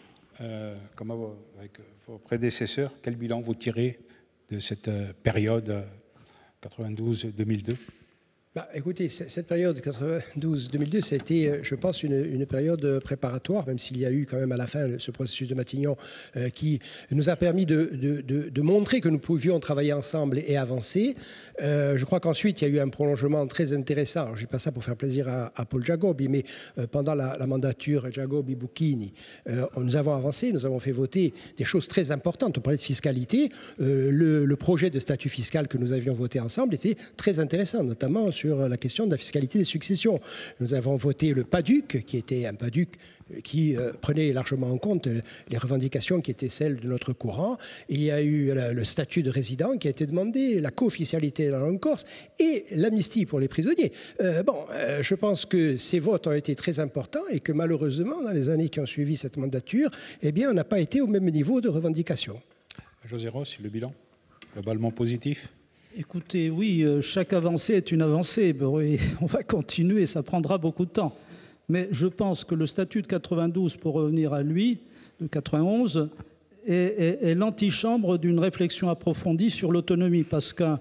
Euh, comme avec vos prédécesseurs, quel bilan vous tirez de cette période quatre-vingt-douze deux mille deux? Bah, écoutez, cette période quatre-vingt-douze deux mille deux, ça a été, je pense, une, une période préparatoire, même s'il y a eu quand même à la fin ce processus de Matignon euh, qui nous a permis de, de, de, de montrer que nous pouvions travailler ensemble et avancer. Euh, je crois qu'ensuite, il y a eu un prolongement très intéressant. Alors, je ne dis pas ça pour faire plaisir à, à Paul Giacobbi, mais euh, pendant la, la mandature Giacobbi-Bocchini, euh, nous avons avancé, nous avons fait voter des choses très importantes. On parlait de fiscalité. Euh, le, le projet de statut fiscal que nous avions voté ensemble était très intéressant, notamment sur sur la question de la fiscalité des successions. Nous avons voté le PADUC, qui était un PADUC qui euh, prenait largement en compte les revendications qui étaient celles de notre courant. Et il y a eu la, le statut de résident qui a été demandé, la co-officialité dans la langue corse et l'amnistie pour les prisonniers. Euh, bon, euh, je pense que ces votes ont été très importants et que malheureusement, dans les années qui ont suivi cette mandature, eh bien, on n'a pas été au même niveau de revendication. José Rossi, le bilan globalement positif? Écoutez, oui, chaque avancée est une avancée. Et on va continuer, ça prendra beaucoup de temps. Mais je pense que le statut de quatre-vingt-douze, pour revenir à lui, de quatre-vingt-onze, est, est, est l'antichambre d'une réflexion approfondie sur l'autonomie. Parce qu'un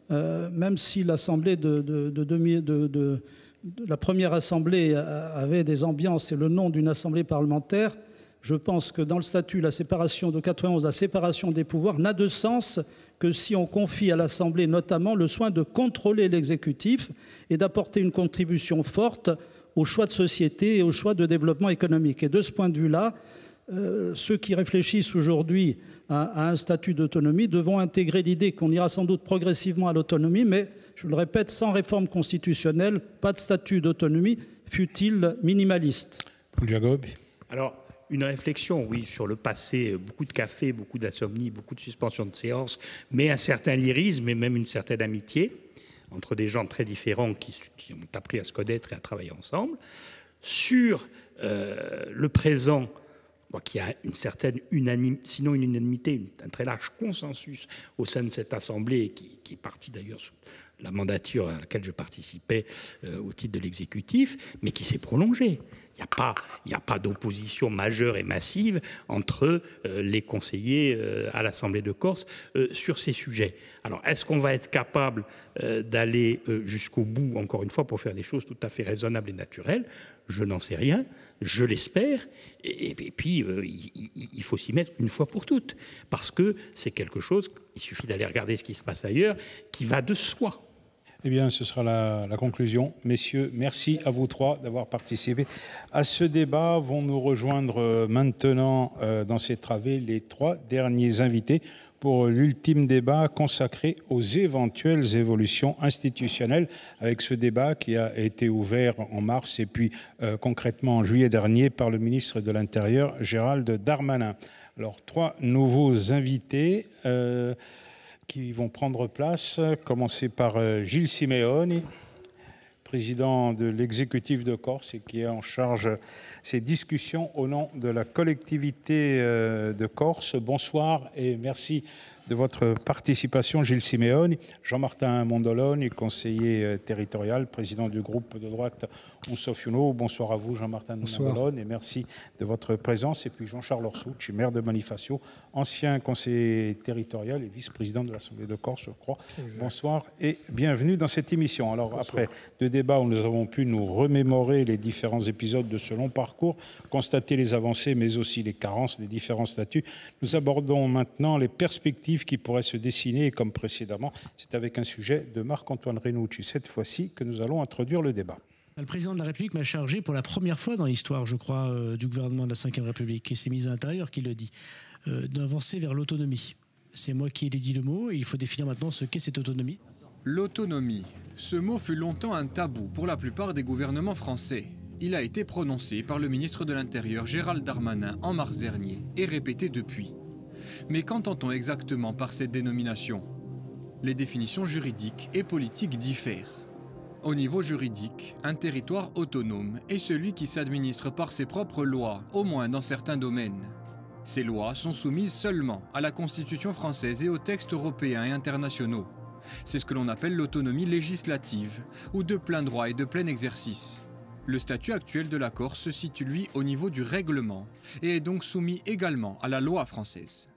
euh, même si l'Assemblée de, de, de, de, de, de, de la première Assemblée avait des ambiances et le nom d'une Assemblée parlementaire, je pense que dans le statut, la séparation de quatre-vingt-onze, la séparation des pouvoirs n'a de sens que si on confie à l'Assemblée notamment le soin de contrôler l'exécutif et d'apporter une contribution forte aux choix de société et aux choix de développement économique. Et de ce point de vue-là, euh, ceux qui réfléchissent aujourd'hui à, à un statut d'autonomie devront intégrer l'idée qu'on ira sans doute progressivement à l'autonomie, mais, je le répète, sans réforme constitutionnelle, pas de statut d'autonomie, fût-il minimaliste. Paul Jacob. Alors, une réflexion, oui, sur le passé, beaucoup de café, beaucoup d'insomnie, beaucoup de suspension de séance, mais un certain lyrisme et même une certaine amitié entre des gens très différents qui, qui ont appris à se connaître et à travailler ensemble. Sur euh, le présent, bon, qui a une certaine unanimité, sinon une unanimité, une, un très large consensus au sein de cette Assemblée, qui, qui est partie d'ailleurs sous la mandature à laquelle je participais euh, au titre de l'exécutif, mais qui s'est prolongée. Il n'y a pas, il n'y a pas d'opposition majeure et massive entre euh, les conseillers euh, à l'Assemblée de Corse euh, sur ces sujets. Alors, est-ce qu'on va être capable euh, d'aller euh, jusqu'au bout, encore une fois, pour faire des choses tout à fait raisonnables et naturelles? Je n'en sais rien, je l'espère, et, et puis euh, il, il faut s'y mettre une fois pour toutes, parce que c'est quelque chose, il suffit d'aller regarder ce qui se passe ailleurs, qui va de soi. Eh bien, ce sera la, la conclusion. Messieurs, merci à vous trois d'avoir participé à ce débat. Vont nous rejoindre maintenant euh, dans ces travées les trois derniers invités pour l'ultime débat consacré aux éventuelles évolutions institutionnelles, avec ce débat qui a été ouvert en mars et puis euh, concrètement en juillet dernier par le ministre de l'Intérieur, Gérald Darmanin. Alors, trois nouveaux invités euh, qui vont prendre place, commencer par euh, Gilles Simeoni, président de l'exécutif de Corse et qui est en charge de ces discussions au nom de la collectivité euh, de Corse. Bonsoir et merci de votre participation, Gilles Simeoni. Jean-Martin Mondolone, conseiller euh, territorial, président du groupe de droite Onsofiuno. Bonsoir à vous, Jean-Martin Mondolone, et merci de votre présence. Et puis Jean-Charles Orsucci, maire de Bonifacio, ancien conseiller territorial et vice-président de l'Assemblée de Corse, je crois. Exact. Bonsoir et bienvenue dans cette émission. Alors, bonsoir. Après deux débats où nous avons pu nous remémorer les différents épisodes de ce long parcours, constater les avancées, mais aussi les carences des différents statuts, nous abordons maintenant les perspectives qui pourraient se dessiner, et comme précédemment, c'est avec un sujet de Marc-Antoine Renucci, cette fois-ci, que nous allons introduire le débat. Le président de la République m'a chargé pour la première fois dans l'histoire, je crois, euh, du gouvernement de la cinquième République, et c'est ministre de l'Intérieur qui le dit, euh, d'avancer vers l'autonomie. C'est moi qui ai dit le mot, et il faut définir maintenant ce qu'est cette autonomie. L'autonomie. Ce mot fut longtemps un tabou pour la plupart des gouvernements français. Il a été prononcé par le ministre de l'Intérieur, Gérald Darmanin, en mars dernier, et répété depuis. Mais qu'entend-on exactement par cette dénomination? Les définitions juridiques et politiques diffèrent. Au niveau juridique, un territoire autonome est celui qui s'administre par ses propres lois, au moins dans certains domaines. Ces lois sont soumises seulement à la Constitution française et aux textes européens et internationaux. C'est ce que l'on appelle l'autonomie législative, ou de plein droit et de plein exercice. Le statut actuel de la Corse se situe, lui, au niveau du règlement, et est donc soumis également à la loi française.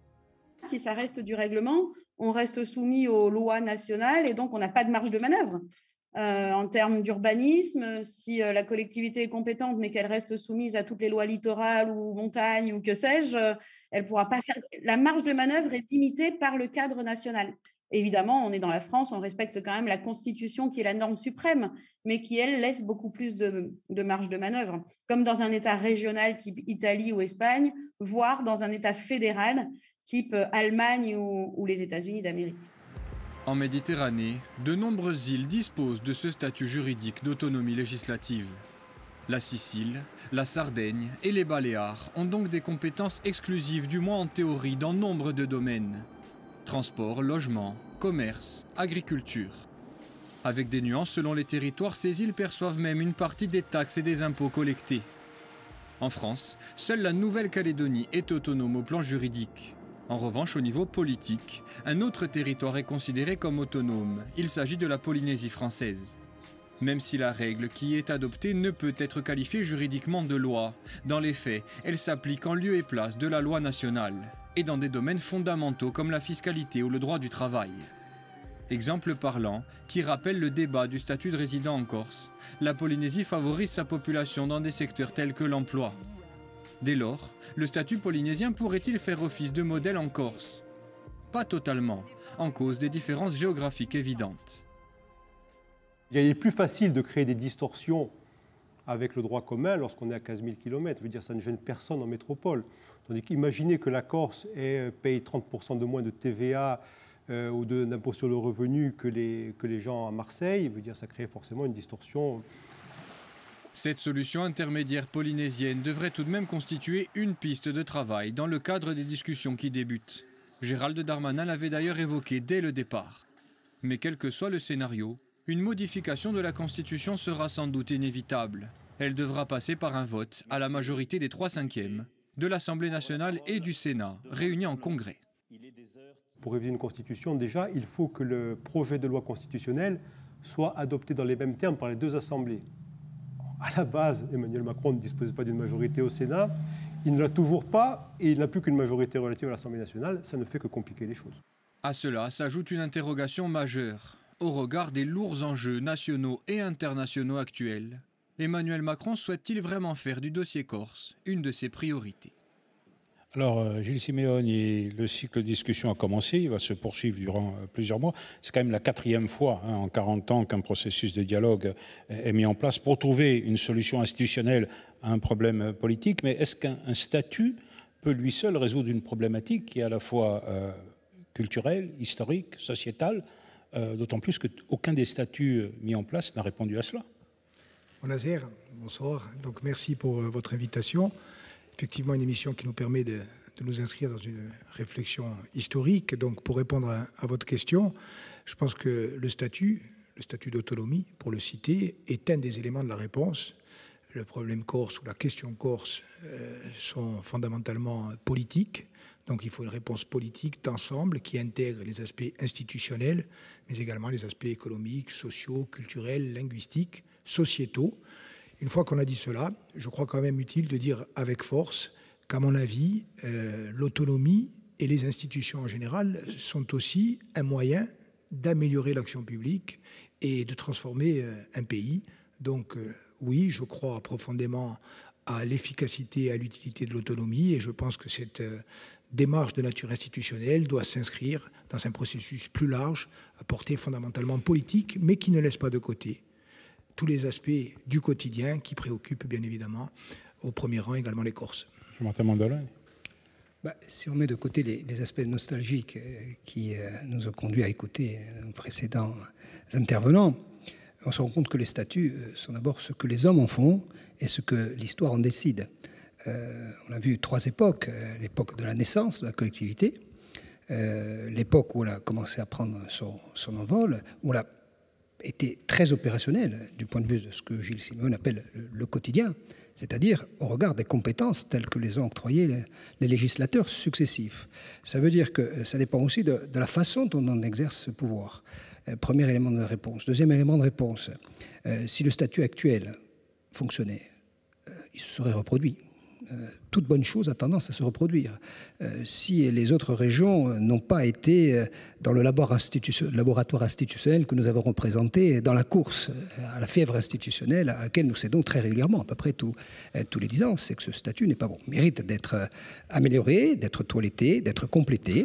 Si ça reste du règlement, on reste soumis aux lois nationales et donc on n'a pas de marge de manœuvre. Euh, en termes d'urbanisme, si euh, la collectivité est compétente mais qu'elle reste soumise à toutes les lois littorales ou montagnes ou que sais-je, euh, elle pourra pas faire. La marge de manœuvre est limitée par le cadre national. Évidemment, on est dans la France, on respecte quand même la Constitution qui est la norme suprême, mais qui, elle, laisse beaucoup plus de, de marge de manœuvre, comme dans un État régional type Italie ou Espagne, voire dans un État fédéral type Allemagne ou, ou les États-Unis d'Amérique. En Méditerranée, de nombreuses îles disposent de ce statut juridique d'autonomie législative. La Sicile, la Sardaigne et les Baléares ont donc des compétences exclusives, du moins en théorie, dans nombre de domaines. Transport, logement, commerce, agriculture. Avec des nuances selon les territoires, ces îles perçoivent même une partie des taxes et des impôts collectés. En France, seule la Nouvelle-Calédonie est autonome au plan juridique. En revanche, au niveau politique, un autre territoire est considéré comme autonome. Il s'agit de la Polynésie française. Même si la règle qui est adoptée ne peut être qualifiée juridiquement de loi, dans les faits, elle s'applique en lieu et place de la loi nationale, et dans des domaines fondamentaux comme la fiscalité ou le droit du travail. Exemple parlant qui rappelle le débat du statut de résident en Corse. La Polynésie favorise sa population dans des secteurs tels que l'emploi. Dès lors, le statut polynésien pourrait-il faire office de modèle en Corse? Pas totalement, en cause des différences géographiques évidentes. Il est plus facile de créer des distorsions avec le droit commun lorsqu'on est à quinze mille kilomètres. Je veux dire, ça ne gêne personne en métropole. Tandis qu'imaginez que la Corse ait, paye trente pour cent de moins de T V A euh, ou d'impôt sur le revenu que les, que les gens à Marseille. Je veux dire, ça crée forcément une distorsion. Cette solution intermédiaire polynésienne devrait tout de même constituer une piste de travail dans le cadre des discussions qui débutent. Gérald Darmanin l'avait d'ailleurs évoqué dès le départ. Mais quel que soit le scénario, une modification de la Constitution sera sans doute inévitable. Elle devra passer par un vote à la majorité des trois cinquièmes de l'Assemblée nationale et du Sénat, réunis en congrès. Pour réviser une Constitution, déjà, il faut que le projet de loi constitutionnelle soit adopté dans les mêmes termes par les deux assemblées. À la base, Emmanuel Macron ne disposait pas d'une majorité au Sénat. Il ne l'a toujours pas et il n'a plus qu'une majorité relative à l'Assemblée nationale. Ça ne fait que compliquer les choses. À cela s'ajoute une interrogation majeure. Au regard des lourds enjeux nationaux et internationaux actuels, Emmanuel Macron souhaite-t-il vraiment faire du dossier corse une de ses priorités? Alors, Gilles Simeoni, le cycle de discussion a commencé, il va se poursuivre durant plusieurs mois. C'est quand même la quatrième fois hein, en quarante ans qu'un processus de dialogue est mis en place pour trouver une solution institutionnelle à un problème politique. Mais est-ce qu'un statut peut lui seul résoudre une problématique qui est à la fois euh, culturelle, historique, sociétale, euh, d'autant plus qu'aucun des statuts mis en place n'a répondu à cela? Bonjour, bonsoir. Donc, merci pour euh, votre invitation. Effectivement, une émission qui nous permet de, de nous inscrire dans une réflexion historique. Donc, pour répondre à, à votre question, je pense que le statut, le statut d'autonomie, pour le citer, est un des éléments de la réponse. Le problème corse ou la question corse euh, sont fondamentalement politiques. Donc, il faut une réponse politique d'ensemble qui intègre les aspects institutionnels, mais également les aspects économiques, sociaux, culturels, linguistiques, sociétaux. Une fois qu'on a dit cela, je crois quand même utile de dire avec force qu'à mon avis, euh, l'autonomie et les institutions en général sont aussi un moyen d'améliorer l'action publique et de transformer euh, un pays. Donc euh, oui, je crois profondément à l'efficacité et à l'utilité de l'autonomie et je pense que cette euh, démarche de nature institutionnelle doit s'inscrire dans un processus plus large, à portée fondamentalement politique, mais qui ne laisse pas de côté tous les aspects du quotidien qui préoccupent bien évidemment au premier rang également les Corses. Martin Mandolin. Bah, si on met de côté les, les aspects nostalgiques euh, qui euh, nous ont conduit à écouter euh, nos précédents intervenants, on se rend compte que les statuts euh, sont d'abord ce que les hommes en font et ce que l'histoire en décide. Euh, on a vu trois époques, euh, l'époque de la naissance de la collectivité, euh, l'époque où elle a commencé à prendre son, son envol, où elle a été très opérationnel du point de vue de ce que Gilles Simeoni appelle le, le quotidien, c'est-à-dire au regard des compétences telles que les ont octroyées les, les législateurs successifs. Ça veut dire que ça dépend aussi de, de la façon dont on exerce ce pouvoir. Euh, premier élément de réponse. Deuxième élément de réponse, euh, si le statut actuel fonctionnait, euh, il se serait reproduit. Euh, toute bonne chose a tendance à se reproduire. Euh, si les autres régions euh, n'ont pas été euh, dans le labor institution, laboratoire institutionnel que nous avons représenté dans la course euh, à la fièvre institutionnelle à laquelle nous cédons très régulièrement, à peu près tout, euh, tous les dix ans, c'est que ce statut n'est pas bon. Il mérite d'être euh, amélioré, d'être toiletté, d'être complété.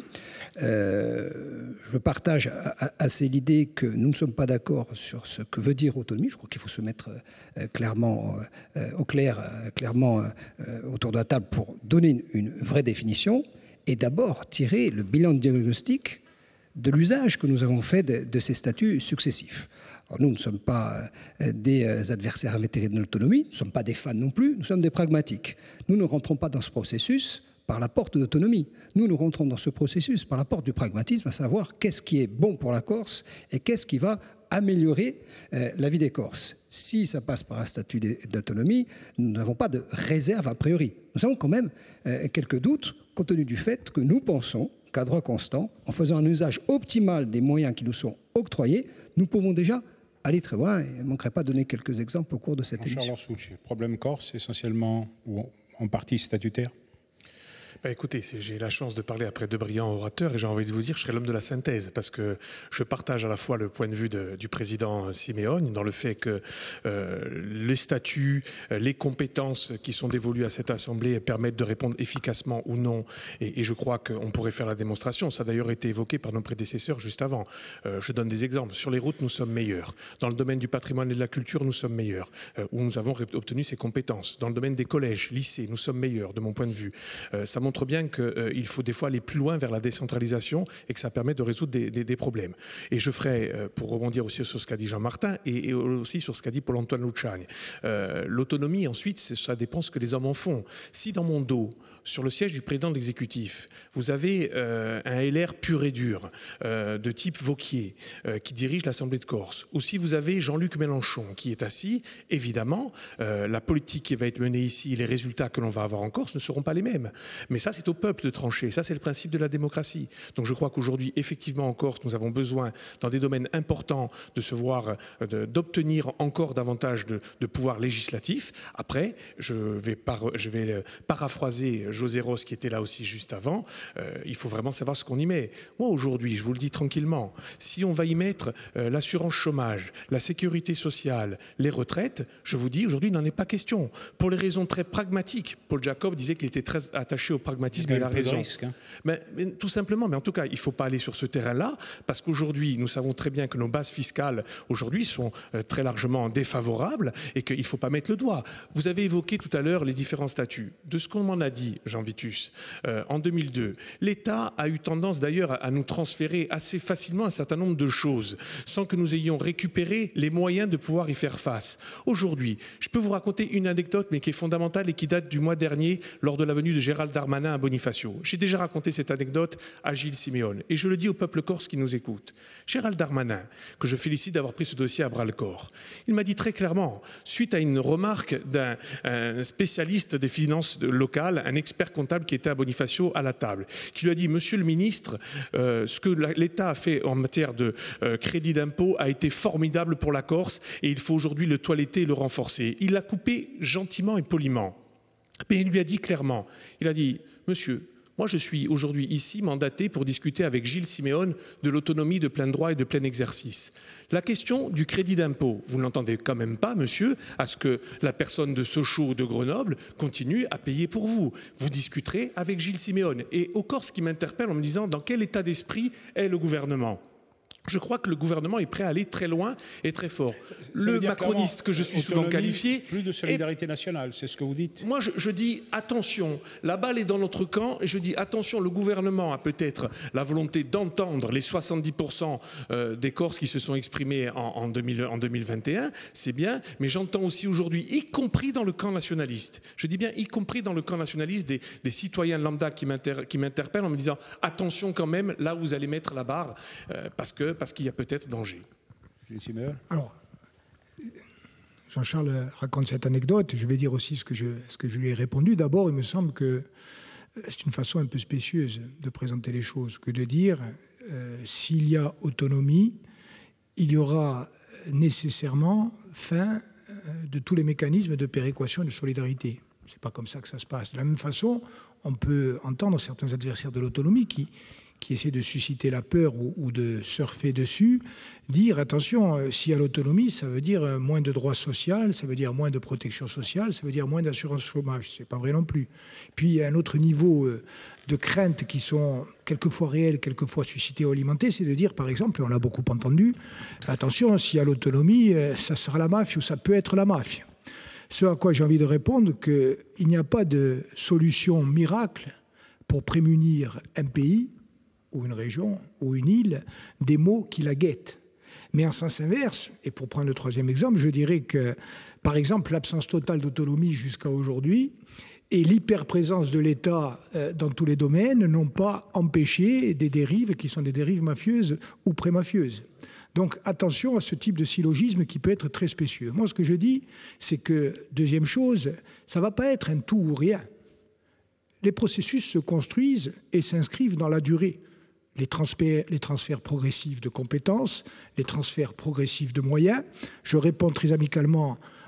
Euh, je partage assez l'idée que nous ne sommes pas d'accord sur ce que veut dire autonomie. Je crois qu'il faut se mettre euh, clairement euh, au clair, euh, clairement euh, autour de la table pour donner une, une vraie définition et d'abord tirer le bilan de diagnostic de l'usage que nous avons fait de, de ces statuts successifs. Alors nous ne sommes pas euh, des adversaires invétérés de l'autonomie, nous ne sommes pas des fans non plus, nous sommes des pragmatiques. Nous ne rentrons pas dans ce processus par la porte d'autonomie. Nous, nous rentrons dans ce processus par la porte du pragmatisme, à savoir qu'est-ce qui est bon pour la Corse et qu'est-ce qui va améliorer euh, la vie des Corses. Si ça passe par un statut d'autonomie, nous n'avons pas de réserve a priori. Nous avons quand même euh, quelques doutes, compte tenu du fait que nous pensons qu'à droit constant, en faisant un usage optimal des moyens qui nous sont octroyés, nous pouvons déjà aller très loin. Et je ne manquerai pas de donner quelques exemples au cours de cette émission. Charles Orsucci, problème Corse essentiellement ou en partie statutaire? Bah écoutez, j'ai la chance de parler après de brillants orateurs et j'ai envie de vous dire, je serai l'homme de la synthèse parce que je partage à la fois le point de vue de, du président Simeone dans le fait que euh, les statuts, les compétences qui sont dévolues à cette Assemblée permettent de répondre efficacement ou non et, et je crois qu'on pourrait faire la démonstration. Ça a d'ailleurs été évoqué par nos prédécesseurs juste avant. Euh, je donne des exemples. Sur les routes, nous sommes meilleurs. Dans le domaine du patrimoine et de la culture, nous sommes meilleurs, euh, où nous avons obtenu ces compétences. Dans le domaine des collèges, lycées, nous sommes meilleurs de mon point de vue. Euh, ça montre bien qu'il euh, faut des fois aller plus loin vers la décentralisation et que ça permet de résoudre des, des, des problèmes. Et je ferai, euh, pour rebondir aussi sur ce qu'a dit Jean-Martin et, et aussi sur ce qu'a dit Paul-Antoine Luciani, euh, l'autonomie ensuite, ça dépend ce que les hommes en font. Si dans mon dos, sur le siège du président de l'exécutif, vous avez euh, un L R pur et dur euh, de type Vauquier euh, qui dirige l'Assemblée de Corse, ou si vous avez Jean-Luc Mélenchon qui est assis, évidemment, euh, la politique qui va être menée ici, les résultats que l'on va avoir en Corse ne seront pas les mêmes. Mais ça, c'est au peuple de trancher. Ça, c'est le principe de la démocratie. Donc je crois qu'aujourd'hui, effectivement, en Corse, nous avons besoin, dans des domaines importants, de se voir, d'obtenir encore davantage de, de pouvoir législatif. Après, je vais, par, je vais paraphraser José Ross qui était là aussi juste avant, euh, il faut vraiment savoir ce qu'on y met. Moi aujourd'hui, je vous le dis tranquillement, si on va y mettre euh, l'assurance chômage, la sécurité sociale, les retraites, je vous dis aujourd'hui il n'en est pas question. Pour les raisons très pragmatiques. Paul Jacob disait qu'il était très attaché au pragmatisme et il a raison. Risque, hein. mais, mais, tout simplement, mais en tout cas, il ne faut pas aller sur ce terrain-là parce qu'aujourd'hui, nous savons très bien que nos bases fiscales aujourd'hui sont euh, très largement défavorables et qu'il ne faut pas mettre le doigt. Vous avez évoqué tout à l'heure les différents statuts. De ce qu'on m'en a dit, Jean Vitus, euh, en deux mille deux. L'État a eu tendance d'ailleurs à nous transférer assez facilement un certain nombre de choses, sans que nous ayons récupéré les moyens de pouvoir y faire face. Aujourd'hui, je peux vous raconter une anecdote, mais qui est fondamentale et qui date du mois dernier, lors de la venue de Gérald Darmanin à Bonifacio. J'ai déjà raconté cette anecdote à Gilles Simeone, et je le dis au peuple corse qui nous écoute. Gérald Darmanin, que je félicite d'avoir pris ce dossier à bras-le-corps, il m'a dit très clairement, suite à une remarque d'un spécialiste des finances locales, un expert comptable qui était à Bonifacio à la table, qui lui a dit « Monsieur le ministre, euh, ce que l'État a fait en matière de euh, crédit d'impôt a été formidable pour la Corse et il faut aujourd'hui le toiletter et le renforcer. » Il l'a coupé gentiment et poliment. Mais il lui a dit clairement, il a dit « Monsieur, moi, je suis aujourd'hui ici mandaté pour discuter avec Gilles Simeone de l'autonomie de plein droit et de plein exercice. La question du crédit d'impôt, vous ne l'entendez quand même pas, monsieur, à ce que la personne de Sochaux ou de Grenoble continue à payer pour vous. Vous discuterez avec Gilles Simeone. Et au Corse qui m'interpelle en me disant dans quel état d'esprit est le gouvernement. Je crois que le gouvernement est prêt à aller très loin et très fort. Le macroniste que je suis souvent qualifié... Plus de solidarité et... nationale, c'est ce que vous dites. Moi, je, je dis attention, la balle est dans notre camp et je dis attention, le gouvernement a peut-être la volonté d'entendre les soixante-dix pour cent des Corses qui se sont exprimés en, en, deux mille, en deux mille vingt et un, c'est bien, mais j'entends aussi aujourd'hui, y compris dans le camp nationaliste, je dis bien y compris dans le camp nationaliste, des, des citoyens lambda qui m'interpellent en me disant attention quand même, là vous allez mettre la barre euh, parce que parce qu'il y a peut-être danger. Alors, Jean-Charles raconte cette anecdote. Je vais dire aussi ce que je, ce que je lui ai répondu. D'abord, il me semble que c'est une façon un peu spécieuse de présenter les choses que de dire euh, s'il y a autonomie, il y aura nécessairement fin euh, de tous les mécanismes de péréquation et de solidarité. Ce n'est pas comme ça que ça se passe. De la même façon, on peut entendre certains adversaires de l'autonomie qui... qui essaie de susciter la peur ou, ou de surfer dessus, dire attention, euh, s'il y a l'autonomie, ça veut dire moins de droits sociaux, ça veut dire moins de protection sociale, ça veut dire moins d'assurance chômage. C'est pas vrai non plus. Puis il y a un autre niveau euh, de craintes qui sont quelquefois réelles, quelquefois suscitées ou alimentées, c'est de dire, par exemple, on l'a beaucoup entendu, attention, s'il y a l'autonomie, euh, ça sera la mafia ou ça peut être la mafia. Ce à quoi j'ai envie de répondre, qu'il n'y a pas de solution miracle pour prémunir un pays ou une région, ou une île, des maux qui la guettent. Mais en sens inverse, et pour prendre le troisième exemple, je dirais que, par exemple, l'absence totale d'autonomie jusqu'à aujourd'hui et l'hyperprésence de l'État dans tous les domaines n'ont pas empêché des dérives qui sont des dérives mafieuses ou pré-mafieuses. Donc attention à ce type de syllogisme qui peut être très spécieux. Moi, ce que je dis, c'est que, deuxième chose, ça ne va pas être un tout ou rien. Les processus se construisent et s'inscrivent dans la durée. Les transferts, les transferts progressifs de compétences, les transferts progressifs de moyens. Je réponds très amicalement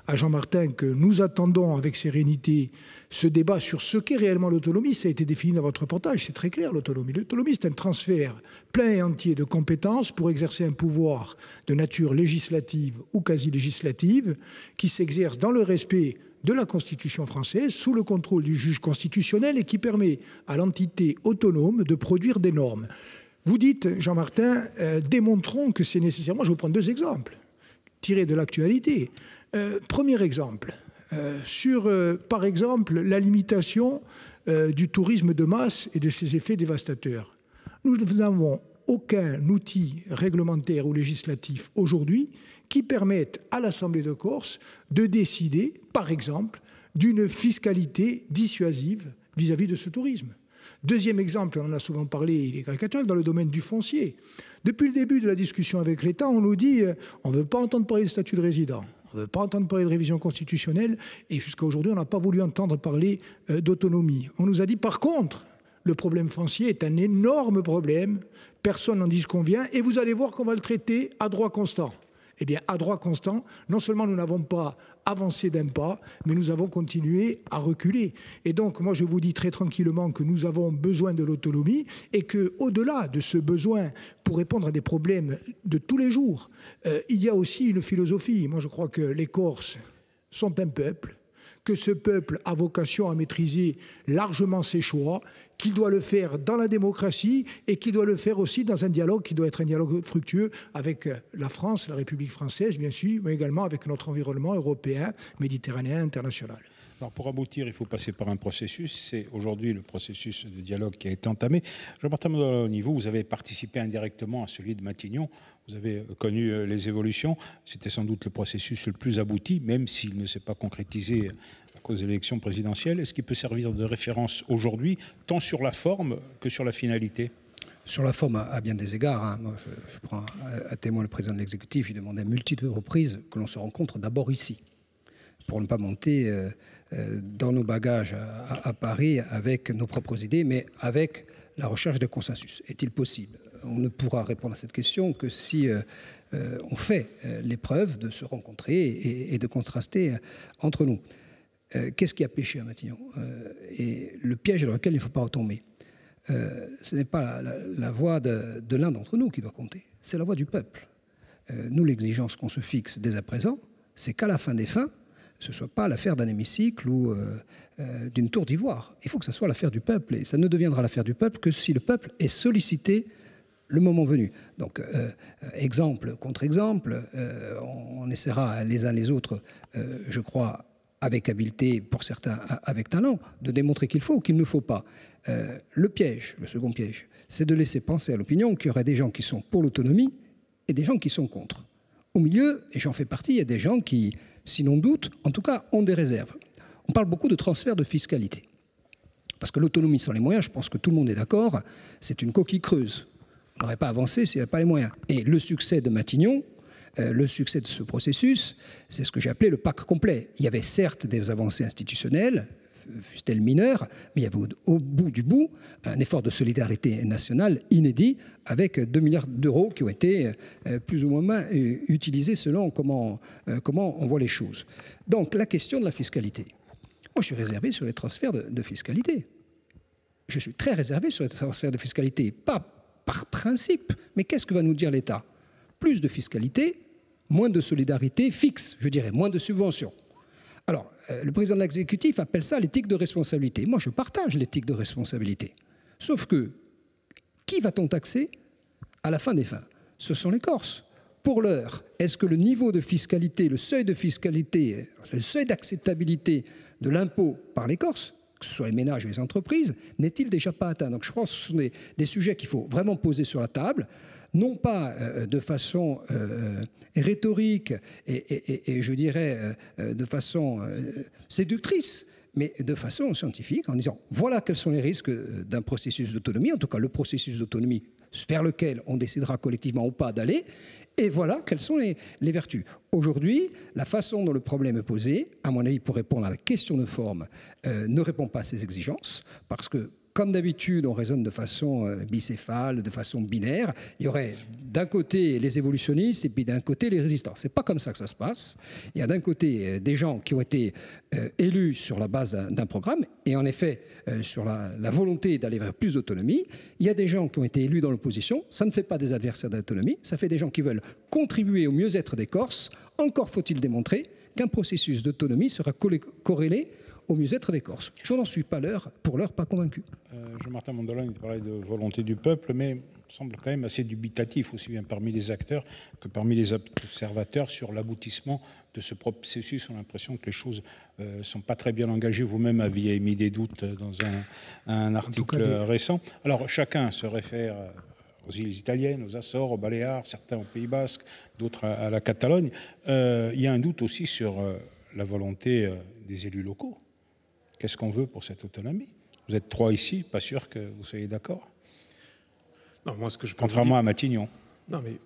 à Jean Martin que nous attendons avec sérénité ce débat sur ce qu'est réellement l'autonomie. Ça a été défini dans votre reportage, c'est très clair l'autonomie. L'autonomie, c'est un transfert plein et entier de compétences pour exercer un pouvoir de nature législative ou quasi-législative qui s'exerce dans le respect de la Constitution française, sous le contrôle du juge constitutionnel et qui permet à l'entité autonome de produire des normes. Vous dites, Jean Martin, euh, démontrons que c'est nécessaire. Moi, je vais vous prendre deux exemples, tirés de l'actualité. Euh, premier exemple, euh, sur, euh, par exemple, la limitation euh, du tourisme de masse et de ses effets dévastateurs. Nous n'avons aucun outil réglementaire ou législatif aujourd'hui qui permette à l'Assemblée de Corse de décider, par exemple, d'une fiscalité dissuasive vis-à-vis de ce tourisme. Deuxième exemple, on en a souvent parlé, il est caricatural, dans le domaine du foncier. Depuis le début de la discussion avec l'État, on nous dit euh, on ne veut pas entendre parler de statut de résident, on ne veut pas entendre parler de révision constitutionnelle, et jusqu'à aujourd'hui, on n'a pas voulu entendre parler euh, d'autonomie. On nous a dit, par contre, le problème foncier est un énorme problème, personne n'en disconvient, et vous allez voir qu'on va le traiter à droit constant. Eh bien, à droit constant, non seulement nous n'avons pas avancé d'un pas, mais nous avons continué à reculer. Et donc, moi, je vous dis très tranquillement que nous avons besoin de l'autonomie et qu'au-delà de ce besoin pour répondre à des problèmes de tous les jours, euh, il y a aussi une philosophie. Moi, je crois que les Corses sont un peuple, que ce peuple a vocation à maîtriser largement ses choix, qu'il doit le faire dans la démocratie et qu'il doit le faire aussi dans un dialogue qui doit être un dialogue fructueux avec la France, la République française, bien sûr, mais également avec notre environnement européen, méditerranéen, international. Alors pour aboutir, il faut passer par un processus. C'est aujourd'hui le processus de dialogue qui a été entamé. Jean-Martin Mandoloni, vous, vous avez participé indirectement à celui de Matignon. Vous avez connu les évolutions. C'était sans doute le processus le plus abouti, même s'il ne s'est pas concrétisé à cause de l'élection présidentielle. Est-ce qu'il peut servir de référence aujourd'hui, tant sur la forme que sur la finalité ? Sur la forme, à bien des égards, hein. Moi, je, je prends à témoin le président de l'exécutif, il demandait à multitude de reprises que l'on se rencontre d'abord ici, pour ne pas monter euh, euh, dans nos bagages à, à Paris avec nos propres idées, mais avec la recherche de consensus. Est-il possible ? On ne pourra répondre à cette question que si euh, euh, on fait euh, l'épreuve de se rencontrer et, et de contraster euh, entre nous. Euh, qu'est-ce qui a péché à Matignon euh, et le piège dans lequel il ne faut pas retomber. Euh, ce n'est pas la, la, la voix de, de l'un d'entre nous qui doit compter, c'est la voix du peuple. Euh, nous, l'exigence qu'on se fixe dès à présent, c'est qu'à la fin des fins, ce ne soit pas l'affaire d'un hémicycle ou euh, euh, d'une tour d'ivoire. Il faut que ce soit l'affaire du peuple, et ça ne deviendra l'affaire du peuple que si le peuple est sollicité le moment venu. Donc, euh, exemple contre exemple, euh, on, on essaiera les uns les autres, euh, je crois, avec habileté, pour certains avec talent, de démontrer qu'il faut ou qu'il ne faut pas. Euh, le piège, le second piège, c'est de laisser penser à l'opinion qu'il y aurait des gens qui sont pour l'autonomie et des gens qui sont contre. Au milieu, et j'en fais partie, il y a des gens qui, sinon doutent, en tout cas ont des réserves. On parle beaucoup de transfert de fiscalité. Parce que l'autonomie sans les moyens, je pense que tout le monde est d'accord, c'est une coquille creuse. On n'aurait pas avancé s'il n'y avait pas les moyens. Et le succès de Matignon, Euh, le succès de ce processus, c'est ce que j'ai appelé le pack complet. Il y avait certes des avancées institutionnelles, fussent-elles mineures, mais il y avait au, au bout du bout un effort de solidarité nationale inédit avec deux milliards d'euros qui ont été euh, plus ou moins euh, utilisés selon comment, euh, comment on voit les choses. Donc la question de la fiscalité. Moi, je suis réservé sur les transferts de, de fiscalité. Je suis très réservé sur les transferts de fiscalité, pas par principe, mais qu'est-ce que va nous dire l'État ? Plus de fiscalité, moins de solidarité fixe, je dirais, moins de subventions. Alors, euh, le président de l'exécutif appelle ça l'éthique de responsabilité. Moi, je partage l'éthique de responsabilité. Sauf que, qui va-t-on taxer à la fin des fins ? Ce sont les Corses. Pour l'heure, est-ce que le niveau de fiscalité, le seuil de fiscalité, le seuil d'acceptabilité de l'impôt par les Corses, que ce soit les ménages ou les entreprises, n'est-il déjà pas atteint ? Donc je pense que ce sont des, des sujets qu'il faut vraiment poser sur la table, non pas euh, de façon euh, rhétorique et, et, et, et je dirais euh, de façon euh, séductrice, mais de façon scientifique, en disant voilà quels sont les risques d'un processus d'autonomie, en tout cas le processus d'autonomie vers lequel on décidera collectivement ou pas d'aller, et voilà quelles sont les, les vertus. Aujourd'hui, la façon dont le problème est posé, à mon avis, pour répondre à la question de forme, euh, ne répond pas à ces exigences, parce que comme d'habitude, on raisonne de façon euh, bicéphale, de façon binaire. Il y aurait d'un côté les évolutionnistes et puis d'un côté les résistants. C'est pas comme ça que ça se passe. Il y a d'un côté euh, des gens qui ont été euh, élus sur la base d'un, d'un programme et en effet euh, sur la, la volonté d'aller vers plus d'autonomie. Il y a des gens qui ont été élus dans l'opposition. Ça ne fait pas des adversaires d'autonomie. Ça fait des gens qui veulent contribuer au mieux-être des Corses. Encore faut-il démontrer qu'un processus d'autonomie sera corrélé au mieux-être des Corses. Je n'en suis pas l'heure, pour l'heure pas convaincu. Euh, Jean-Martin Mondolone parlait de volonté du peuple, mais semble quand même assez dubitatif, aussi bien parmi les acteurs que parmi les observateurs, sur l'aboutissement de ce processus. On a l'impression que les choses ne euh, sont pas très bien engagées. Vous-même aviez émis des doutes dans un, un article des... récent. Alors, chacun se réfère aux îles italiennes, aux Açores, aux Baléares, certains au Pays Basque, d'autres à, à la Catalogne. Euh, il y a un doute aussi sur euh, la volonté euh, des élus locaux. Qu'est-ce qu'on veut pour cette autonomie? Vous êtes trois ici, pas sûr que vous soyez d'accord. Non, moi, ce que je peux Contrairement dire... à Matignon. Non, mais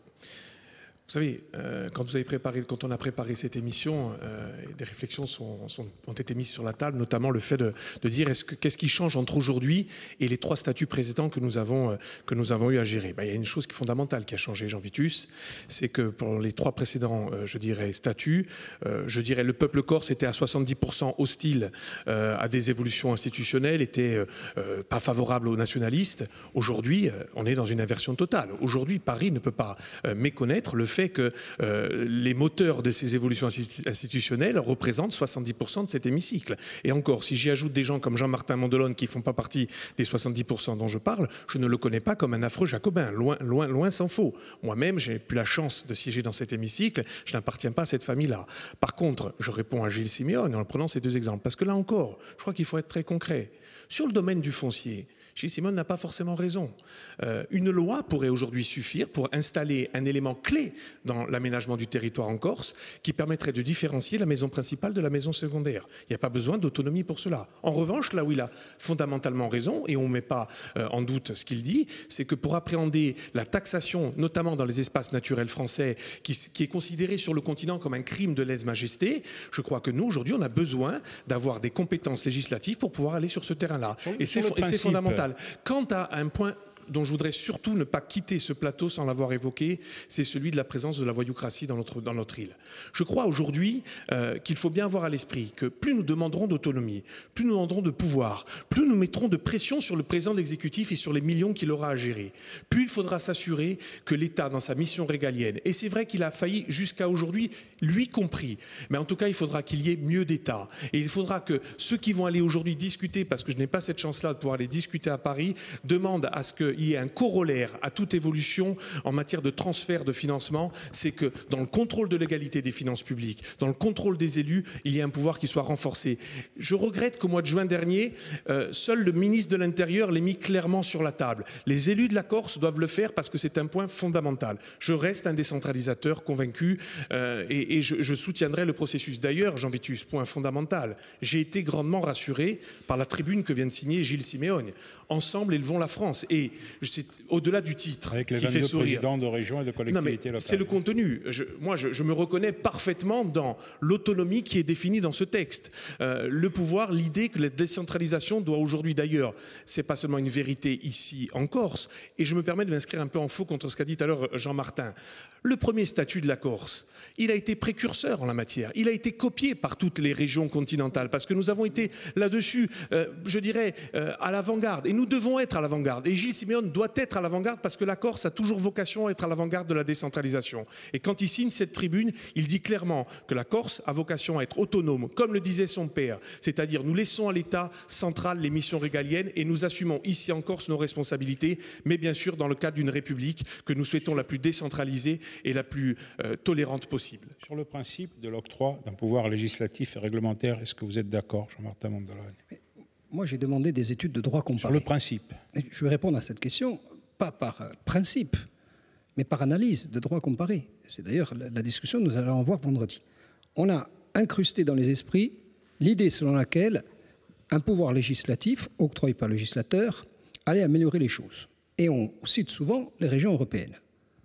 vous savez, euh, quand vous avez préparé, quand on a préparé cette émission, euh, des réflexions sont, sont, ont été mises sur la table, notamment le fait de, de dire est-ce que, qu'est-ce qui change entre aujourd'hui et les trois statuts précédents que nous avons, euh, que nous avons eu à gérer. Ben, il y a une chose qui est fondamentale qui a changé, Jean Vitus, c'est que pour les trois précédents, euh, je dirais, statuts, euh, je dirais le peuple corse était à soixante-dix pour cent hostile euh, à des évolutions institutionnelles, était euh, pas favorable aux nationalistes. Aujourd'hui, euh, on est dans une inversion totale. Aujourd'hui, Paris ne peut pas euh, méconnaître le fait que euh, les moteurs de ces évolutions institutionnelles représentent soixante-dix pour cent de cet hémicycle. Et encore, si j'y ajoute des gens comme Jean-Martin Mondolone qui ne font pas partie des soixante-dix pour cent dont je parle, je ne le connais pas comme un affreux jacobin, loin, loin, loin s'en faut. Moi-même, j'ai plus la chance de siéger dans cet hémicycle, je n'appartiens pas à cette famille-là. Par contre, je réponds à Gilles Siméone en prenant ces deux exemples, parce que là encore, je crois qu'il faut être très concret. Sur le domaine du foncier, Gilles Siméone n'a pas forcément raison. Euh, une loi pourrait aujourd'hui suffire pour installer un élément clé dans l'aménagement du territoire en Corse qui permettrait de différencier la maison principale de la maison secondaire. Il n'y a pas besoin d'autonomie pour cela. En revanche, là où il a fondamentalement raison, et on ne met pas euh, en doute ce qu'il dit, c'est que pour appréhender la taxation, notamment dans les espaces naturels français, qui, qui est considérée sur le continent comme un crime de lèse-majesté, je crois que nous, aujourd'hui, on a besoin d'avoir des compétences législatives pour pouvoir aller sur ce terrain-là. Et c'est fondamental. Quant à un point dont je voudrais surtout ne pas quitter ce plateau sans l'avoir évoqué, c'est celui de la présence de la voyoucratie dans notre, dans notre île. Je crois aujourd'hui euh, qu'il faut bien avoir à l'esprit que plus nous demanderons d'autonomie, plus nous demanderons de pouvoir, plus nous mettrons de pression sur le président de l'exécutif et sur les millions qu'il aura à gérer, plus il faudra s'assurer que l'État, dans sa mission régalienne, et c'est vrai qu'il a failli jusqu'à aujourd'hui, lui compris, mais en tout cas il faudra qu'il y ait mieux d'État. Et il faudra que ceux qui vont aller aujourd'hui discuter, parce que je n'ai pas cette chance-là de pouvoir aller discuter à Paris, demandent à ce que il y ait un corollaire à toute évolution en matière de transfert de financement, c'est que dans le contrôle de l'égalité des finances publiques, dans le contrôle des élus, il y ait un pouvoir qui soit renforcé. Je regrette qu'au mois de juin dernier, euh, seul le ministre de l'Intérieur l'ait mis clairement sur la table. Les élus de la Corse doivent le faire parce que c'est un point fondamental. Je reste un décentralisateur convaincu euh, et, et je, je soutiendrai le processus. D'ailleurs, Jean Vitus, point fondamental, j'ai été grandement rassuré par la tribune que vient de signer Gilles Siméone. Ensemble, élevons la France. Et c'est au-delà du titre avec les qui fait sourire. Présidents de régions et de collectivités locales. C'est le contenu. Je, moi, je, je me reconnais parfaitement dans l'autonomie qui est définie dans ce texte. Euh, le pouvoir, l'idée que la décentralisation doit aujourd'hui, d'ailleurs, c'est pas seulement une vérité ici en Corse. Et je me permets de m'inscrire un peu en faux contre ce qu'a dit tout à l'heure Jean-Martin. Le premier statut de la Corse, il a été précurseur en la matière. Il a été copié par toutes les régions continentales parce que nous avons été là-dessus, euh, je dirais, euh, à l'avant-garde. Et nous devons être à l'avant-garde. Et Gilles Siméone doit être à l'avant-garde parce que la Corse a toujours vocation à être à l'avant-garde de la décentralisation. Et quand il signe cette tribune, il dit clairement que la Corse a vocation à être autonome, comme le disait son père. C'est-à-dire, nous laissons à l'État central les missions régaliennes et nous assumons ici en Corse nos responsabilités, mais bien sûr dans le cadre d'une république que nous souhaitons la plus décentralisée et la plus euh, tolérante possible. Sur le principe de l'octroi d'un pouvoir législatif et réglementaire, est-ce que vous êtes d'accord, Jean-Martin Mondolone ? Moi, j'ai demandé des études de droit comparé. Sur le principe. Je vais répondre à cette question, pas par principe, mais par analyse de droit comparé. C'est d'ailleurs la discussion que nous allons avoir vendredi. On a incrusté dans les esprits l'idée selon laquelle un pouvoir législatif, octroyé par le législateur, allait améliorer les choses. Et on cite souvent les régions européennes.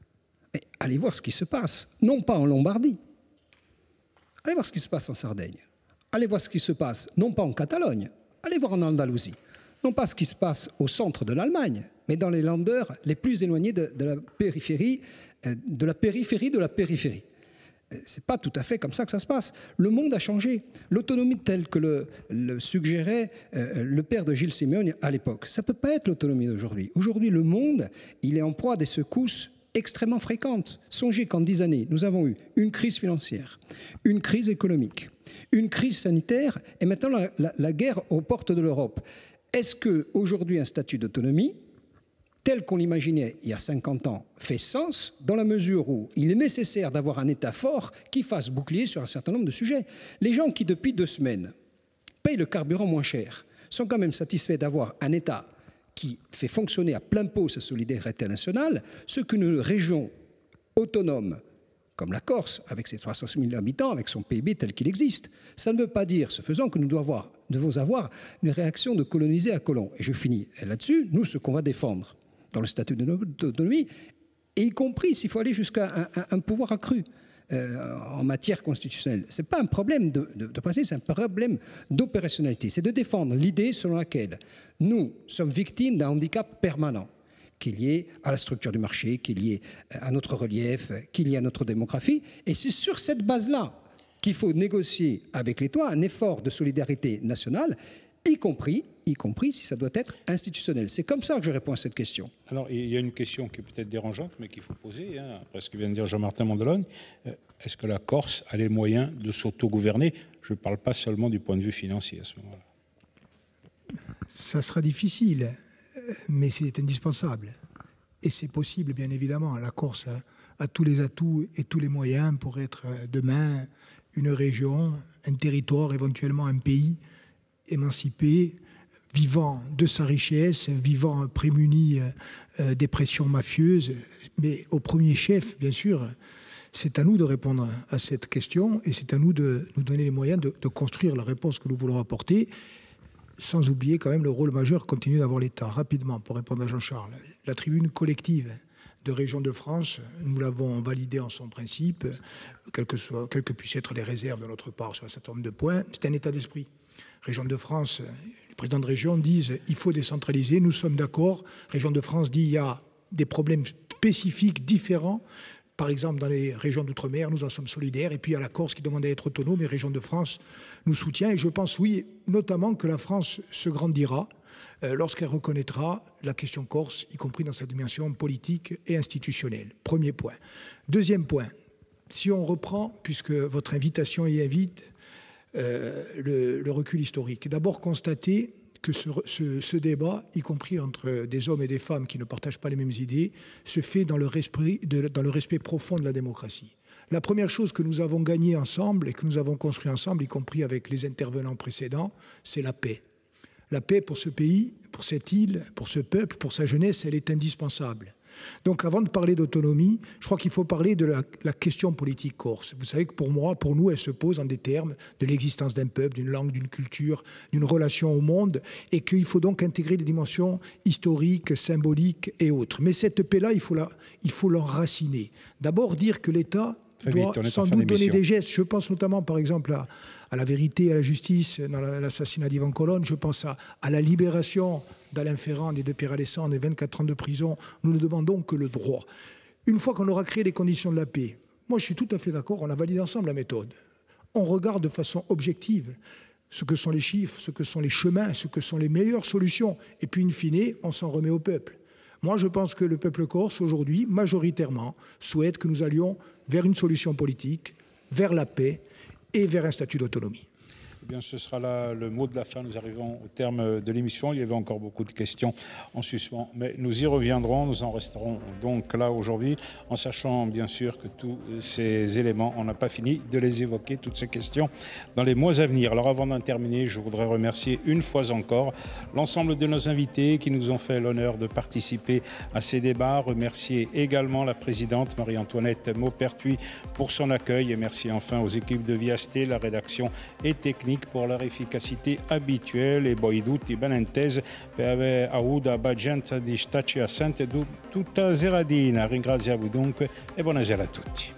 Et allez voir ce qui se passe, non pas en Lombardie. Allez voir ce qui se passe en Sardaigne. Allez voir ce qui se passe, non pas en Catalogne. Allez voir en Andalousie. non pas ce qui se passe au centre de l'Allemagne, mais dans les Länder les plus éloignés de, de la périphérie, euh, de la périphérie de la périphérie. Ce n'est pas tout à fait comme ça que ça se passe. Le monde a changé. L'autonomie telle que le, le suggérait euh, le père de Gilles Simeoni à l'époque, ça ne peut pas être l'autonomie d'aujourd'hui. Aujourd'hui, le monde, il est en proie à des secousses extrêmement fréquentes. Songez qu'en dix années, nous avons eu une crise financière, une crise économique, une crise sanitaire et maintenant la, la, la guerre aux portes de l'Europe. Est-ce qu'aujourd'hui un statut d'autonomie tel qu'on l'imaginait il y a cinquante ans, fait sens dans la mesure où il est nécessaire d'avoir un État fort qui fasse bouclier sur un certain nombre de sujets. Les gens qui, depuis deux semaines, payent le carburant moins cher, sont quand même satisfaits d'avoir un État qui fait fonctionner à plein pot sa solidarité nationale, ce qu'une région autonome, comme la Corse, avec ses trois cent mille habitants, avec son P I B tel qu'il existe. Ça ne veut pas dire, ce faisant, que nous devons avoir, devons avoir une réaction de colonisé à colon. Et je finis là-dessus, nous, ce qu'on va défendre dans le statut d'autonomie, et y compris s'il faut aller jusqu'à un, un, un pouvoir accru euh, en matière constitutionnelle. Ce n'est pas un problème de, de, de principe, c'est un problème d'opérationnalité. C'est de défendre l'idée selon laquelle nous sommes victimes d'un handicap permanent, qu'il y ait à la structure du marché, qu'il y ait à notre relief, qu'il y ait à notre démographie. Et c'est sur cette base-là qu'il faut négocier avec l'État un effort de solidarité nationale, y compris, y compris si ça doit être institutionnel. C'est comme ça que je réponds à cette question. Alors, il y a une question qui est peut-être dérangeante, mais qu'il faut poser, hein, après ce que vient de dire Jean-Martin Mondologne. Est-ce que la Corse a les moyens de s'autogouverner? Je ne parle pas seulement du point de vue financier à ce moment-là. Ça sera difficile, mais c'est indispensable. Et c'est possible, bien évidemment. La Corse a, a tous les atouts et tous les moyens pour être demain une région, un territoire, éventuellement un pays émancipé, vivant de sa richesse, vivant prémuni euh, des pressions mafieuses. Mais au premier chef, bien sûr, c'est à nous de répondre à cette question et c'est à nous de nous donner les moyens de, de construire la réponse que nous voulons apporter, sans oublier quand même le rôle majeur que continue d'avoir l'État. Rapidement, pour répondre à Jean-Charles, la tribune collective de Région de France, nous l'avons validée en son principe, quelles que, soient, quelles que puissent être les réserves de notre part sur un certain nombre de points. C'est un état d'esprit. Région de France, les présidents de région disent il faut décentraliser, nous sommes d'accord. Région de France dit il y a des problèmes spécifiques différents. Par exemple, dans les régions d'outre-mer, nous en sommes solidaires. Et puis il y a la Corse qui demande à être autonome et Région de France nous soutient. Et je pense, oui, notamment que la France se grandira euh, lorsqu'elle reconnaîtra la question corse, y compris dans sa dimension politique et institutionnelle. Premier point. Deuxième point, si on reprend, puisque votre invitation y invite, Euh, le, le recul historique. D'abord constater que ce, ce, ce débat, y compris entre des hommes et des femmes qui ne partagent pas les mêmes idées, se fait dans le respect, de, dans le respect profond de la démocratie. La première chose que nous avons gagnée ensemble et que nous avons construit ensemble, y compris avec les intervenants précédents, c'est la paix. La paix pour ce pays, pour cette île, pour ce peuple, pour sa jeunesse, elle est indispensable. Donc avant de parler d'autonomie, je crois qu'il faut parler de la, la question politique corse. Vous savez que pour moi, pour nous, elle se pose en des termes de l'existence d'un peuple, d'une langue, d'une culture, d'une relation au monde, et qu'il faut donc intégrer des dimensions historiques, symboliques et autres. Mais cette paix-là, il faut la, il faut l'enraciner. D'abord dire que l'État doit sans doute donner des gestes. Je pense notamment, par exemple, à, à la vérité et à la justice dans l'assassinat d'Ivan Colonne. Je pense à, à la libération d'Alain Ferrand et de Pierre Alessandre et vingt-quatre ans de prison. Nous ne demandons que le droit. Une fois qu'on aura créé les conditions de la paix, moi je suis tout à fait d'accord, on a validé ensemble la méthode. On regarde de façon objective ce que sont les chiffres, ce que sont les chemins, ce que sont les meilleures solutions. Et puis, in fine, on s'en remet au peuple. Moi, je pense que le peuple corse, aujourd'hui, majoritairement, souhaite que nous allions vers une solution politique, vers la paix et vers un statut d'autonomie. Eh bien, ce sera là le mot de la fin. Nous arrivons au terme de l'émission. Il y avait encore beaucoup de questions en suspens, mais nous y reviendrons. Nous en resterons donc là aujourd'hui, en sachant bien sûr que tous ces éléments, on n'a pas fini de les évoquer, toutes ces questions, dans les mois à venir. Alors avant d'en terminer, je voudrais remercier une fois encore l'ensemble de nos invités qui nous ont fait l'honneur de participer à ces débats. Remercier également la présidente Marie-Antoinette Maupertuis pour son accueil et merci enfin aux équipes de Viasté, la rédaction et technique pour leur efficacité habituelle e poi tutti benentesi per aver avuto abbastanza di starci assente tutta seradina. Ringraziamo dunque e buonasera a tutti.